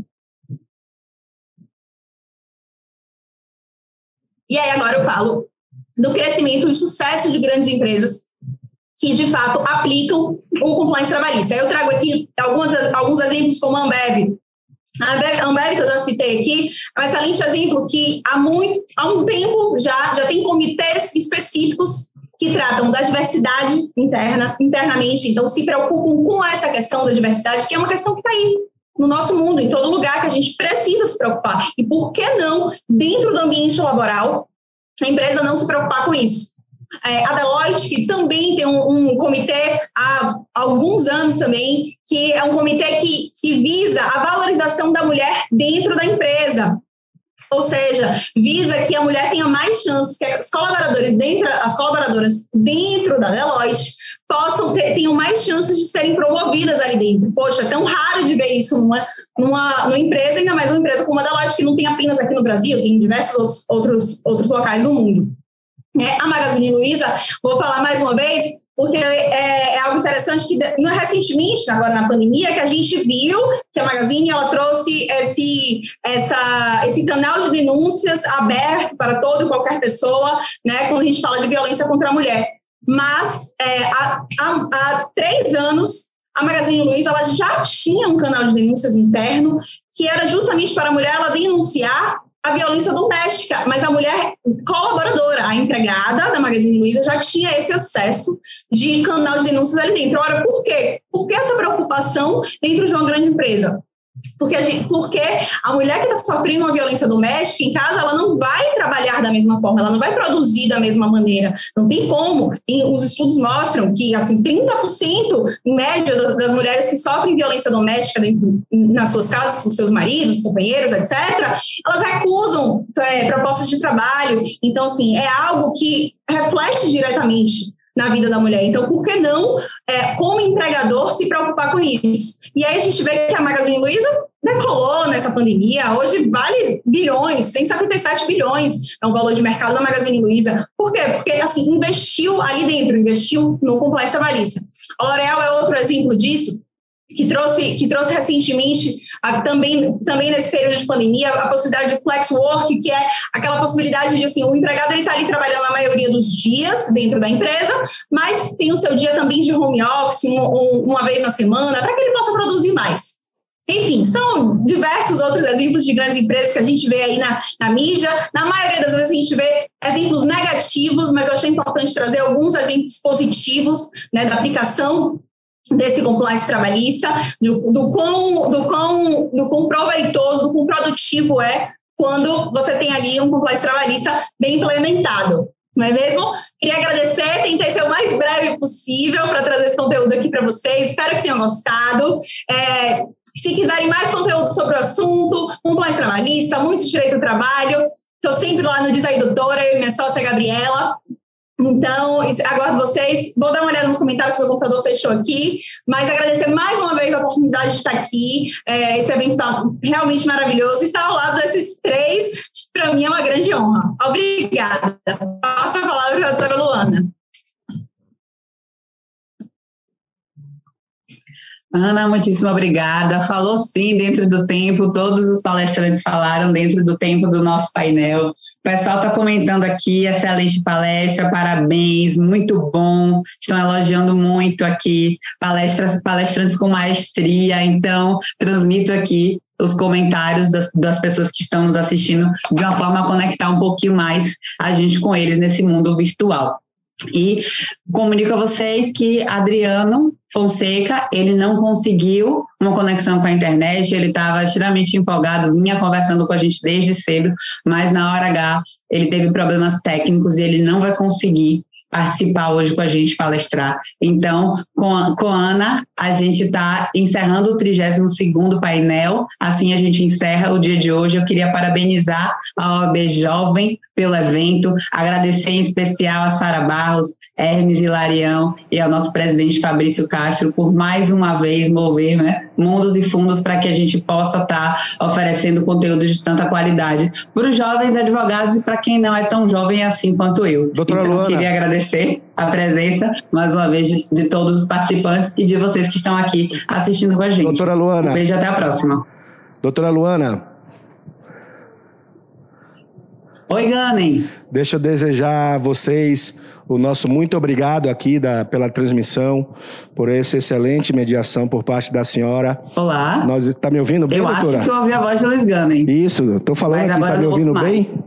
E aí agora eu falo do crescimento e sucesso de grandes empresas que, de fato, aplicam o compliance trabalhista. Eu trago aqui alguns, alguns exemplos como a Ambev. A Ambev, que eu já citei aqui, é um excelente exemplo que há, muito, há um tempo já, já tem comitês específicos que tratam da diversidade interna, internamente, então se preocupam com essa questão da diversidade, que é uma questão que está aí no nosso mundo, em todo lugar, que a gente precisa se preocupar. E por que não, dentro do ambiente laboral, a empresa não se preocupar com isso? É, a Deloitte, que também tem um, um comitê há alguns anos também, que é um comitê que, que visa a valorização da mulher dentro da empresa. Ou seja, visa que a mulher tenha mais chances, que as colaboradoras dentro, as colaboradoras dentro da Deloitte possam ter, tenham mais chances de serem promovidas ali dentro. Poxa, é tão raro de ver isso numa, numa, numa empresa, ainda mais uma empresa como a Deloitte, que não tem apenas aqui no Brasil, tem em diversos outros, outros, outros locais do mundo. É, a Magazine Luiza, vou falar mais uma vez, porque é, é algo interessante que recentemente, agora na pandemia, que a gente viu que a Magazine ela trouxe esse, essa, esse canal de denúncias aberto para toda e qualquer pessoa, né, quando a gente fala de violência contra a mulher. mas é, há, há, há três anos a Magazine Luiza ela já tinha um canal de denúncias interno que era justamente para a mulher ela denunciar a violência doméstica, mas a mulher colaboradora, a empregada da Magazine Luiza já tinha esse acesso de canal de denúncias ali dentro. Ora, por quê? Por que essa preocupação dentro de uma grande empresa? Porque a, gente, porque a mulher que está sofrendo uma violência doméstica em casa, ela não vai trabalhar da mesma forma, ela não vai produzir da mesma maneira. Não tem como. E os estudos mostram que assim, trinta por cento, em média, das mulheres que sofrem violência doméstica dentro, nas suas casas, com seus maridos, companheiros, etcétera, elas recusam é, propostas de trabalho. Então, assim, é algo que reflete diretamente na vida da mulher. Então, por que não, é, como empregador, se preocupar com isso? E aí a gente vê que a Magazine Luiza decolou nessa pandemia, hoje vale bilhões, cento e setenta e sete bilhões é o valor de mercado da Magazine Luiza. Por quê? Porque, assim, investiu ali dentro, investiu no compliance trabalhista. A L'Oréal é outro exemplo disso, que trouxe, que trouxe recentemente, a, também, também nesse período de pandemia, a possibilidade de flex work, que é aquela possibilidade de, assim, o empregado está ali trabalhando na maioria dos dias dentro da empresa, mas tem o seu dia também de home office, um, um, uma vez na semana, para que ele possa produzir mais. Enfim, são diversos outros exemplos de grandes empresas que a gente vê aí na, na mídia. Na maioria das vezes a gente vê exemplos negativos, mas eu achei importante trazer alguns exemplos positivos, né, da aplicação desse compliance trabalhista, do, do, quão, do, quão, do quão proveitoso, do quão produtivo é quando você tem ali um compliance trabalhista bem implementado. Não é mesmo? Queria agradecer, tentei ser o mais breve possível para trazer esse conteúdo aqui para vocês, espero que tenham gostado. É, se quiserem mais conteúdo sobre o assunto, compliance trabalhista, muito direito do trabalho, estou sempre lá no Diz aí Doutora, eu e minha sócia Gabriela. Então, aguardo vocês. Vou dar uma olhada nos comentários que o computador fechou aqui, mas agradecer mais uma vez a oportunidade de estar aqui. É, esse evento está realmente maravilhoso. Estar ao lado desses três, para mim, é uma grande honra. Obrigada. Passo a palavra para a doutora Luana. Ana, muitíssimo obrigada. Falou sim dentro do tempo, todos os palestrantes falaram dentro do tempo do nosso painel. O pessoal está comentando aqui, excelente palestra, parabéns, muito bom. Estão elogiando muito aqui, palestras, palestrantes com maestria. Então, transmito aqui os comentários das, das pessoas que estão nos assistindo de uma forma a conectar um pouquinho mais a gente com eles nesse mundo virtual. E comunico a vocês que Adriano Fonseca, ele não conseguiu uma conexão com a internet, ele estava extremamente empolgado, vinha conversando com a gente desde cedo, mas na hora H ele teve problemas técnicos e ele não vai conseguir participar hoje com a gente, palestrar. Então, com a, com a Ana, a gente está encerrando o trigésimo segundo painel, assim a gente encerra o dia de hoje. Eu queria parabenizar a O A B Jovem pelo evento, agradecer em especial a Sara Barros, Hermes Hilarião e ao nosso presidente Fabrício Castro por mais uma vez mover, né, mundos e fundos para que a gente possa estar tá oferecendo conteúdo de tanta qualidade para os jovens advogados e para quem não é tão jovem assim quanto eu. Doutora então, Luana, queria agradecer a presença, mais uma vez, de, de todos os participantes e de vocês que estão aqui assistindo com a gente. Doutora Luana. Um beijo, até a próxima. Doutora Luana. Oi, Ganem. Deixa eu desejar a vocês o nosso muito obrigado aqui da, pela transmissão, por essa excelente mediação por parte da senhora. Olá. Nós, tá me ouvindo bem, eu doutora? Eu acho que eu ouvi a voz do Luiz Ganem. Isso, estou falando Mas aqui, agora tá me ouvindo bem? Mais.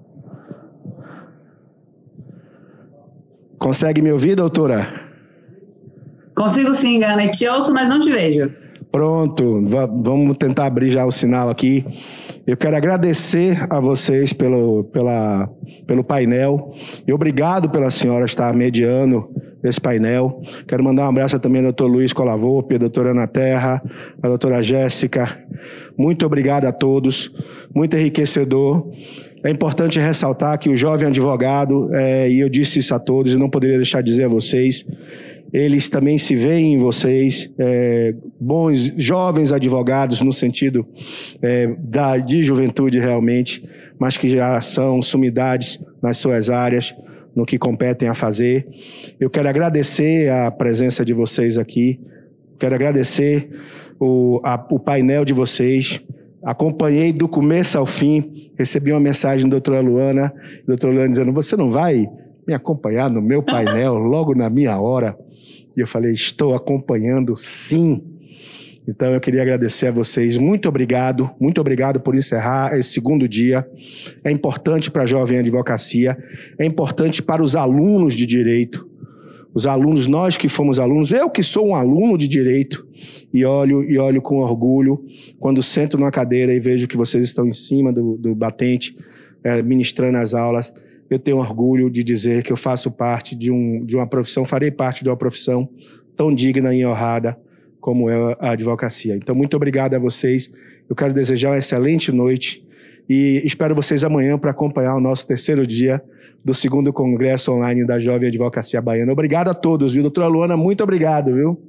Consegue me ouvir, doutora? Consigo sim, Ganem. Te ouço, mas não te vejo. Pronto, vamos tentar abrir já o sinal aqui. Eu quero agradecer a vocês pelo, pela, pelo painel e obrigado pela senhora estar mediando esse painel. Quero mandar um abraço também ao doutor Luiz Colavolpe, a doutora Ana Terra, a doutora Jéssica. Muito obrigado a todos, muito enriquecedor. É importante ressaltar que o jovem advogado, é, e eu disse isso a todos e não poderia deixar de dizer a vocês, eles também se veem em vocês, é, bons jovens advogados no sentido é, da, de juventude realmente, mas que já são sumidades nas suas áreas, no que competem a fazer. Eu quero agradecer a presença de vocês aqui, quero agradecer o, a, o painel de vocês. Acompanhei do começo ao fim, recebi uma mensagem da doutora Luana, a doutora Luana dizendo, você não vai me acompanhar no meu painel logo na minha hora. E eu falei, estou acompanhando sim. Então eu queria agradecer a vocês. Muito obrigado, muito obrigado por encerrar esse segundo dia. É importante para a Jovem Advocacia, é importante para os alunos de direito. Os alunos, nós que fomos alunos, eu que sou um aluno de direito, e olho, e olho com orgulho quando sento numa cadeira e vejo que vocês estão em cima do, do batente, é, ministrando as aulas. Eu tenho orgulho de dizer que eu faço parte de, um, de uma profissão, farei parte de uma profissão tão digna e honrada como é a advocacia. Então, muito obrigado a vocês. Eu quero desejar uma excelente noite e espero vocês amanhã para acompanhar o nosso terceiro dia do segundo Congresso Online da Jovem Advocacia Baiana. Obrigado a todos, viu? Doutora Luana, muito obrigado, viu?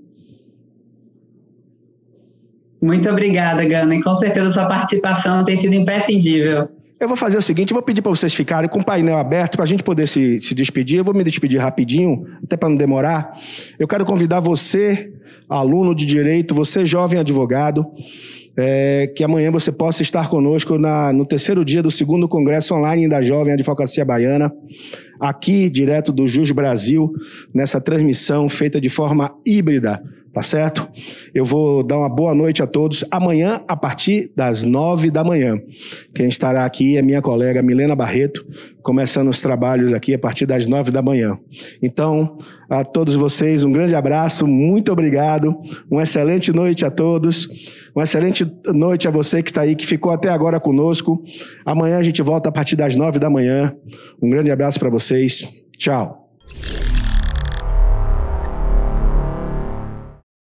Muito obrigada, Gana, e com certeza sua participação tem sido imprescindível. Eu vou fazer o seguinte, eu vou pedir para vocês ficarem com o painel aberto para a gente poder se, se despedir. Eu vou me despedir rapidinho, até para não demorar. Eu quero convidar você, aluno de direito, você jovem advogado, é, que amanhã você possa estar conosco na, no terceiro dia do segundo Congresso Online da Jovem Advocacia Baiana, aqui, direto do Jus Brasil, nessa transmissão feita de forma híbrida, tá certo? Eu vou dar uma boa noite a todos. Amanhã, a partir das nove da manhã. Quem estará aqui é minha colega Milena Barreto, começando os trabalhos aqui a partir das nove da manhã. Então, a todos vocês, um grande abraço, muito obrigado, uma excelente noite a todos, uma excelente noite a você que está aí, que ficou até agora conosco. Amanhã a gente volta a partir das nove da manhã. Um grande abraço para vocês. Tchau.